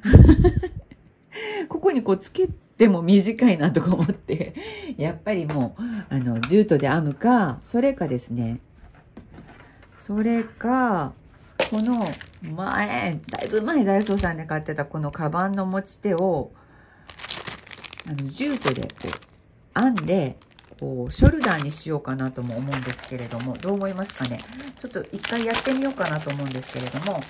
ここにこうつけても短いなとか思って、やっぱりもうあのジュートで編むか、それかですね、それかこの前だいぶ前ダイソーさんで買ってたこのカバンの持ち手をあのジュートでこう編んでこうショルダーにしようかなとも思うんですけれども、どう思いますかね。ちょっと一回やってみようかなと思うんですけれども、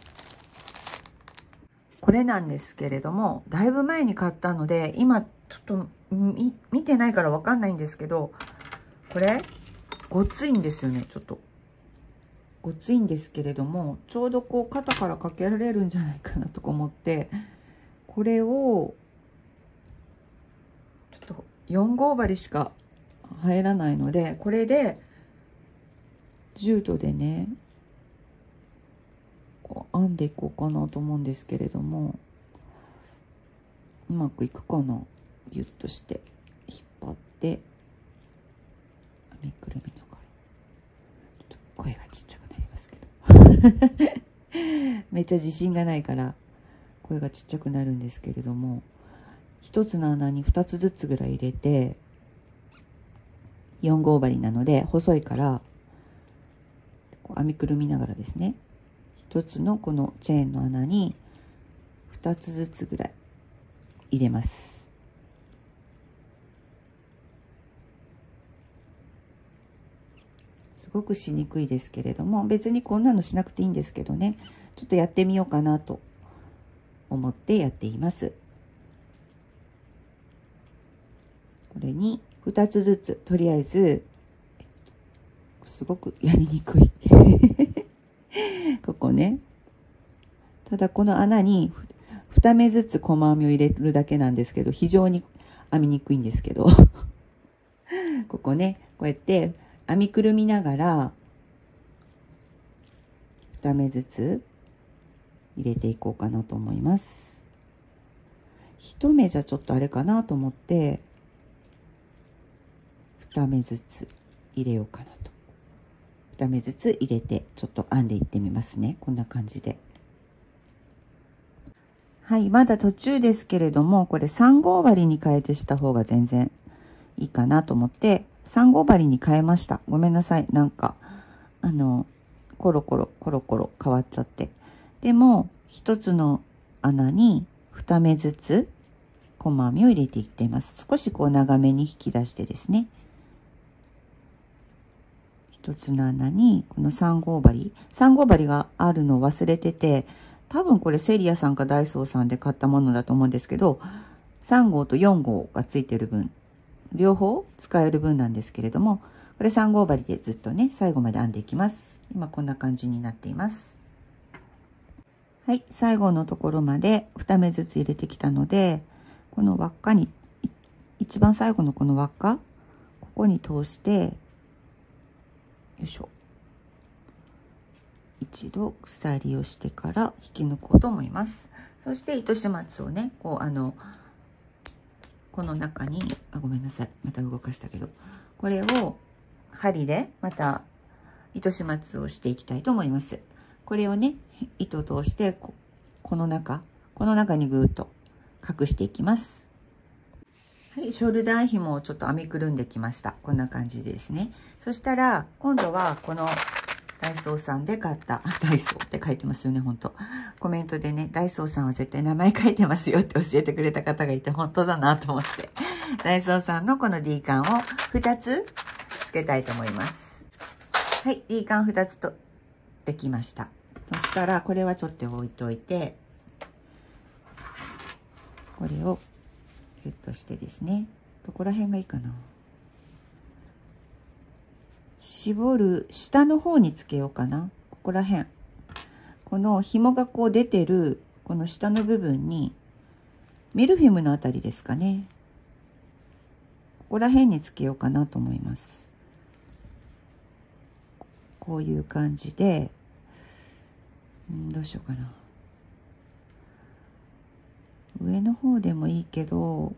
これなんですけれども、だいぶ前に買ったので今ちょっと見見てないからわかんないんですけど、これごっついんですよね。ちょっとごっついんですけれども、ちょうどこう肩からかけられるんじゃないかなとか思って、これをちょっとよん号針しか入らないので、これでジュートでねこう編んでいこうかなと思うんですけれども、うまくいくかな。ギュッとして引っ張って編みくるみながら、ちょっと声がちっちゃくなりますけどめっちゃ自信がないから声がちっちゃくなるんですけれども、一つの穴にふたつずつぐらい入れて、よん号針なので細いからこう編みくるみながらですね、一つのこのチェーンの穴にふたつずつぐらい入れます。すごくしにくいですけれども、別にこんなのしなくていいんですけどね、ちょっとやってみようかなと思ってやっています。これにふたつずつ、とりあえずすごくやりにくいここね、ただこの穴にに目ずつ細編みを入れるだけなんですけど、非常に編みにくいんですけどここね、こうやって編みくるみながらに目ずつ入れていこうかなと思います。いち目じゃちょっとあれかなと思ってに目ずつ入れようかなと。に目ずつ入れてちょっと編んでいってみますね。こんな感じで。はい、まだ途中ですけれども、これさん号針に変えてした方が全然いいかなと思ってさん号針に変えました。ごめんなさい、なんかあのコロコロコロコロ変わっちゃって。でも一つの穴にに目ずつ細編みを入れていっています。少しこう長めに引き出してですね、一つの穴にこのさん号針さん号針があるのを忘れてて、多分これセリアさんかダイソーさんで買ったものだと思うんですけど、さん号とよん号がついてる分、両方使える分なんですけれども、これさん号針でずっとね最後まで編んでいきます。今こんな感じになっています。はい、最後のところまでに目ずつ入れてきたので、この輪っかに一番最後のこの輪っか、ここに通してよいしょ、一度鎖をしてから引き抜こうと思います。そして糸始末をね、こうあのこの中に、あ、ごめんなさい、また動かしたけど、これを針でまた糸始末をしていきたいと思います。これをね、糸を通してこ、この中、この中にぐーっと隠していきます。はい、ショルダー紐をちょっと編みくるんできました。こんな感じですね。そしたら、今度はこのダイソーさんで買った、あ、ダイソーって書いてますよね、本当コメントでね、ダイソーさんは絶対名前書いてますよって教えてくれた方がいて、本当だなと思って、ダイソーさんのこの D カンをふたつつけたいと思います。はい、D カンふたつとできました。そしたら、これはちょっと置いといて、これをギュッとしてですね、どこら辺がいいかな。絞る下の方につけようかな。ここら辺、この紐がこう出てるこの下の部分に、ミルフィムのあたりですかね、ここら辺につけようかなと思います。こういう感じで、んどうしようかな。上の方でもいいけど、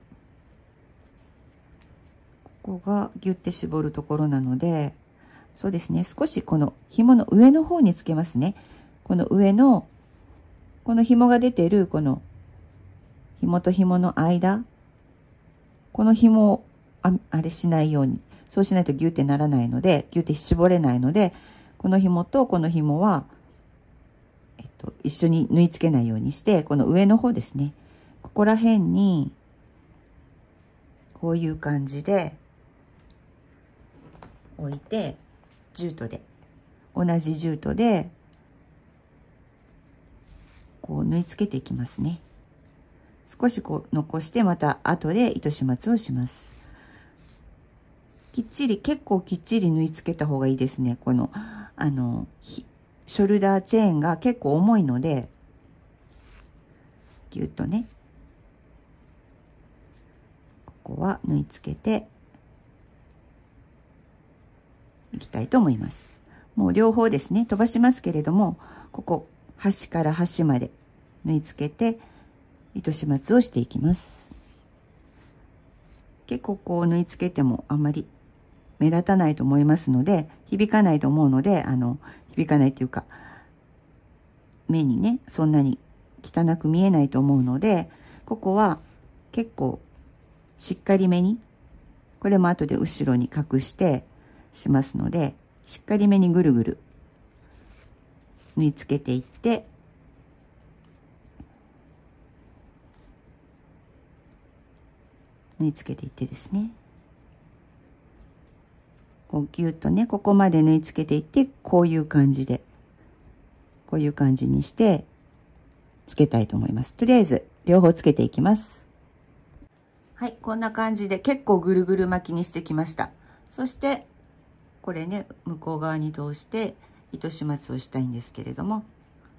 ここがギュッて絞るところなので、そうですね、少しこの紐の上の方につけますね。この上のこの紐が出ているこの紐と紐の間、この紐を あ, あれしないように、そうしないとギュッてならないので、ギュッて絞れないので、この紐とこの紐は、えっと、一緒に縫い付けないようにして、この上の方ですね、ここら辺にこういう感じで置いて、ジュートで同じジュートでこう縫い付けていきますね。少しこう残して、また後で糸始末をします。きっちり、結構きっちり縫い付けた方がいいですね。このあのショルダーチェーンが結構重いので、ぎゅっとね、ここは縫い付けていきたいと思います。もう両方ですね、飛ばしますけれども、ここ端から端まで縫い付けて糸始末をしていきます。結構こう縫い付けてもあんまり目立たないと思いますので、響かないと思うので、あの響かないっていうか、目にねそんなに汚く見えないと思うので、ここは結構しっかりめに、これも後で後ろに隠してしますので、しっかりめにぐるぐる縫い付けていって、縫い付けていってですね、こうギュッとね、ここまで縫い付けていって、こういう感じで、こういう感じにしてつけたいと思います。とりあえず両方つけていきます。はい、こんな感じで結構ぐるぐる巻きにしてきました。そしてこれね、向こう側に通して糸始末をしたいんですけれども、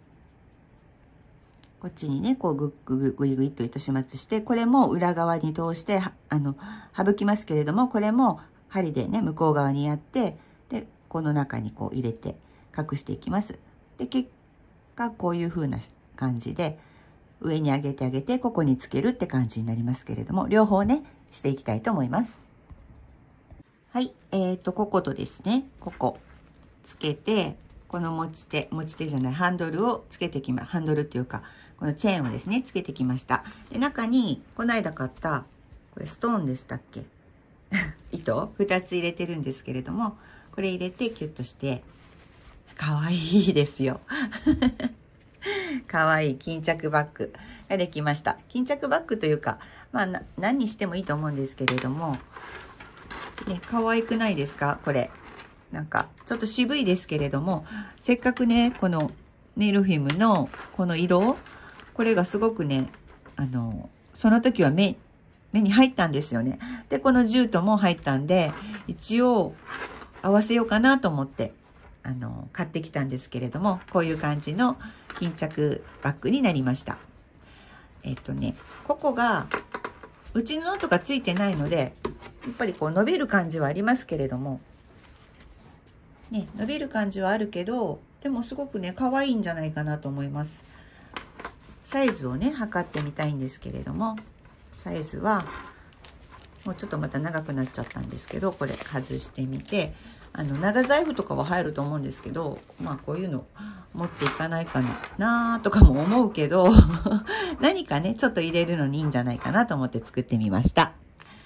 こっちにね、こうぐぐぐぐいぐいっと糸始末して、これも裏側に通してあの省きますけれども、これも針でね向こう側にやって、でこの中にこう入れて隠していきます。で結果こういう風な感じで上に上げてあげてここにつけるって感じになりますけれども、両方ねしていきたいと思います。はい、えーとこことですね、ここつけて、この持ち手持ち手じゃないハンドルをつけてきまハンドルっていうかこのチェーンをですねつけてきました。で中にこの間買ったこれストーンでしたっけ糸ふたつ入れてるんですけれども、これ入れてキュッとしてかわいいですよかわいい巾着バッグができました。巾着バッグというか、まあな何にしてもいいと思うんですけれどもね、可愛くないですかこれ。なんかちょっと渋いですけれども、せっかくねこのネルフィムのこの色、これがすごくねあのその時は目目に入ったんですよね。でこのジュートも入ったんで、一応合わせようかなと思ってあの買ってきたんですけれども、こういう感じの巾着バッグになりました。えっとねここがうちのノートがついてないので、やっぱりこう伸びる感じはありますけれどもね、伸びる感じはあるけど、でもすごくね可愛いんじゃないかなと思います。サイズをね測ってみたいんですけれども、サイズはもうちょっとまた長くなっちゃったんですけど、これ外してみて、あの長財布とかは入ると思うんですけど、まあこういうの持っていかないかなとかも思うけど何かねちょっと入れるのにいいんじゃないかなと思って作ってみました。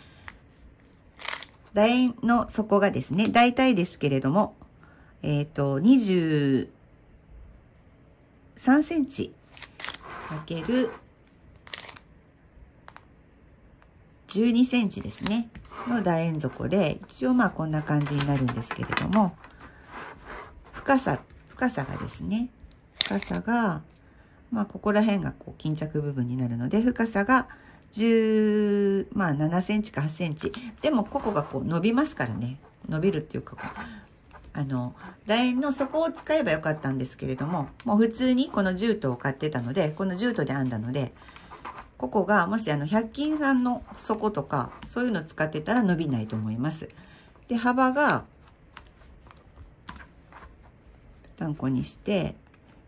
楕円の底がですね、大体ですけれどもえっとにじゅうさんセンチかけるじゅうにセンチですねの楕円底で、一応まあこんな感じになるんですけれども、深さ深さがですね、深さがまあここら辺がこう巾着部分になるので、深さがじゅう、まあななセンチかはちセンチ。でもここがこう伸びますからね、伸びるっていうかこうあの楕円の底を使えばよかったんですけれども、もう普通にこのジュートを買ってたので、このジュートで編んだので、ここがもしあのひゃく均さんの底とかそういうの使ってたら伸びないと思います。で幅が参考にして、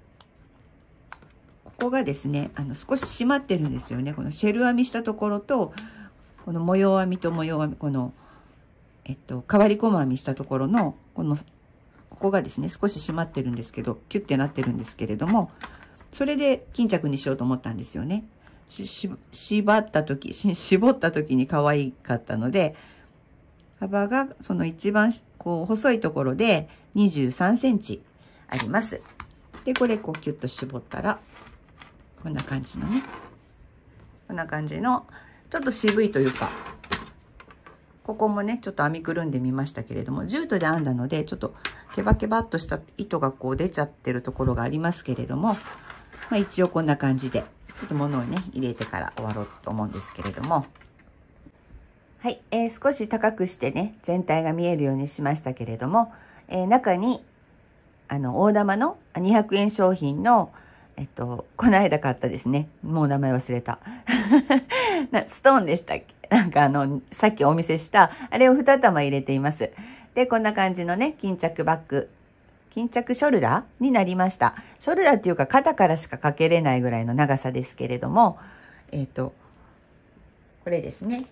ここがですねあの少し締まってるんですよね。このシェル編みしたところとこの模様編みと模様編み、このえっと変わり込む編みしたところのこのここがですね少し締まってるんですけど、キュッてなってるんですけれども、それで巾着にしようと思ったんですよね。しし縛った時し絞った時に可愛かったので、幅がその一番こう細いところでにじゅうさんセンチあります。でこれこうキュッと絞ったらこんな感じのね、こんな感じのちょっと渋いというか、ここもねちょっと編みくるんでみましたけれども、ジュートで編んだのでちょっとケバケバっとした糸がこう出ちゃってるところがありますけれども、まあ、一応こんな感じでちょっと物をね入れてから終わろうと思うんですけれども、はい、えー、少し高くしてね全体が見えるようにしましたけれども、えー、中にあの大玉のにひゃくえん商品のえっとこの間買ったですね、もう名前忘れたなストーンでしたっけ、なんかあのさっきお見せしたあれをに玉入れています。でこんな感じのね巾着バッグ、巾着ショルダーになりました。ショルダーっていうか肩からしかかけれないぐらいの長さですけれども、えっとこれですね、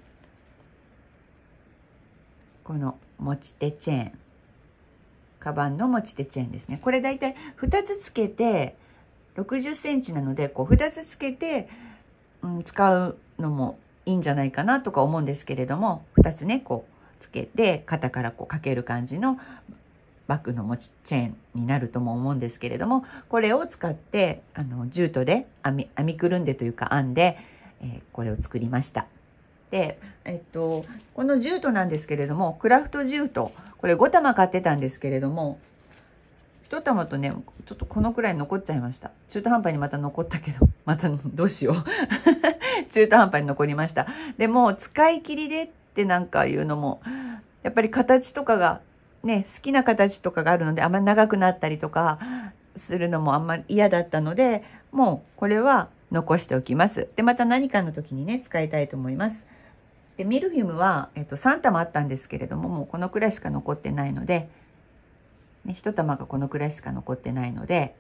この持ち手チェーン、カバンの持ち手チェーンですね。これだいたいふたつつけてろくじゅっセンチなので、こうふたつつけて、うん、使うのもいいんじゃないかなとか思うんですけれども、ふたつねこうつけて肩からこうかける感じのバッグの持ちチェーンになるとも思うんですけれども、これを使ってあのジュートで編み編みくるんでというか編んで、えー、これを作りました。で、えっと、このジュートなんですけれども、クラフトジュート、これご玉買ってたんですけれども、いち玉とねちょっとこのくらい残っちゃいました。中途半端にまた残ったけど、またどうしよう中途半端に残りました。でも使い切りでってなんかいうのもやっぱり形とかがね好きな形とかがあるので、あんまり長くなったりとかするのもあんまり嫌だったので、もうこれは残しておきます。でまた何かの時にね使いたいと思います。 でミルフィムは、えっと、さん玉あったんですけれども、もうこのくらいしか残ってないので、ね、いち玉がこのくらいしか残ってないので、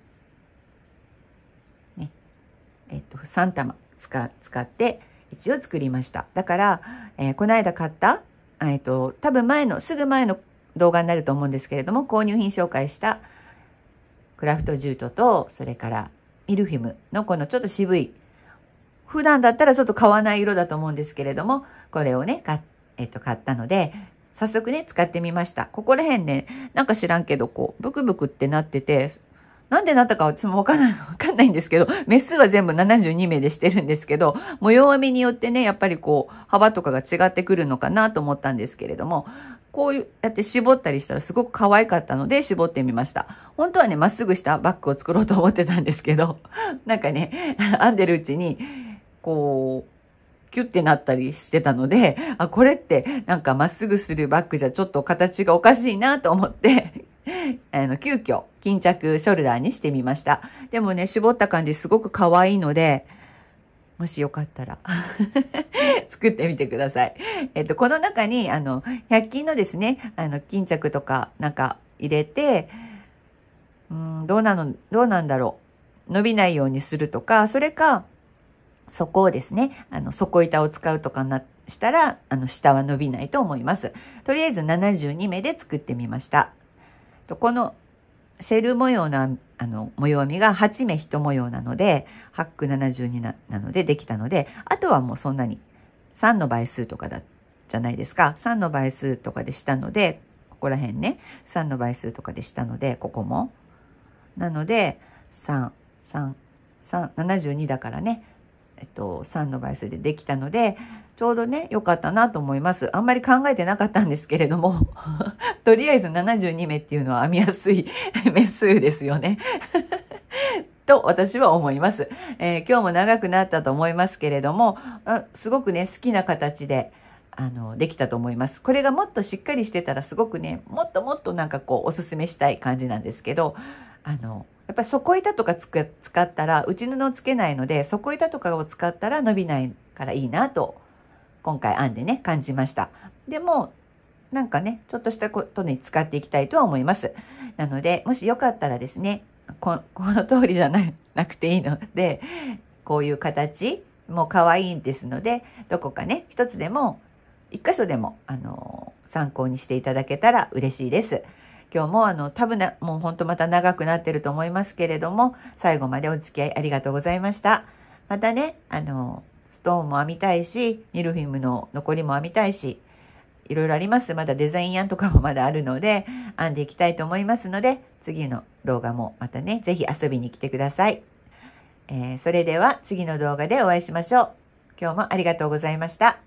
ねえっと、さん玉使使って一応作りました。だから、えー、この間買った、えっと、多分前のすぐ前の動画になると思うんですけれども、購入品紹介したクラフトジュートと、それからミルフィムのこのちょっと渋い、普段だったらちょっと買わない色だと思うんですけれども、これをね、かえっと、買ったので、早速ね、使ってみました。ここら辺ね、なんか知らんけど、こう、ブクブクってなってて、なんでなったか私もわかんない、わかんないんですけど、目数は全部ななじゅうにめいでしてるんですけど、模様編みによってね、やっぱりこう、幅とかが違ってくるのかなと思ったんですけれども、こういうやって絞ったりしたらすごく可愛かったので絞ってみました。本当はね、まっすぐしたバッグを作ろうと思ってたんですけど、なんかね、編んでるうちに、こう、キュッてなったりしてたので、あ、これってなんかまっすぐするバッグじゃちょっと形がおかしいなと思って、あの、急遽巾着ショルダーにしてみました。でもね、絞った感じすごく可愛いので、もしよかったら作ってみてください。えっと、この中に、あの、ひゃく均のですね、あの、巾着とかなんか入れて、うん、どうなの、どうなんだろう。伸びないようにするとか、それか、底をですね、あの、底板を使うとかな、したら、あの、下は伸びないと思います。とりあえずななじゅうにめいで作ってみました。とこのシェル模様のあの模様編みがはちめいいち模様なので、はちくななじゅうに な, なのでできたので、あとはもうそんなにさんの倍数とかだじゃないですか。さんの倍数とかでしたので、ここら辺ね、さんの倍数とかでしたので、ここも。なので、さん、さん、さん、ななじゅうにだからね、えっと、さんの倍数でできたので、ちょうどね、良かったなと思います。あんまり考えてなかったんですけれども、とりあえずななじゅうにめいっていうのは編みやすい目数ですよね。と私は思います、えー。今日も長くなったと思いますけれども、すごくね、好きな形で、あの、できたと思います。これがもっとしっかりしてたらすごくね、もっともっとなんかこう、おすすめしたい感じなんですけど、あの、やっぱり底板とかつく使ったら、内布をつけないので、底板とかを使ったら伸びないからいいなと、今回編んでね、感じました。でも、なんかね、ちょっとしたことに使っていきたいとは思います。なので、もしよかったらですね、こ, この通りじゃな, なくていいので、こういう形も可愛いですので、どこかね、一つでも、一箇所でも、あの、参考にしていただけたら嬉しいです。今日もあの、多分な、もう本当また長くなってると思いますけれども、最後までお付き合いありがとうございました。またね、あの、ストーンも編みたいし、ミルフィムの残りも編みたいし、いろいろあります。まだデザイン案とかもまだあるので、編んでいきたいと思いますので、次の動画もまたね、ぜひ遊びに来てください。えー、それでは次の動画でお会いしましょう。今日もありがとうございました。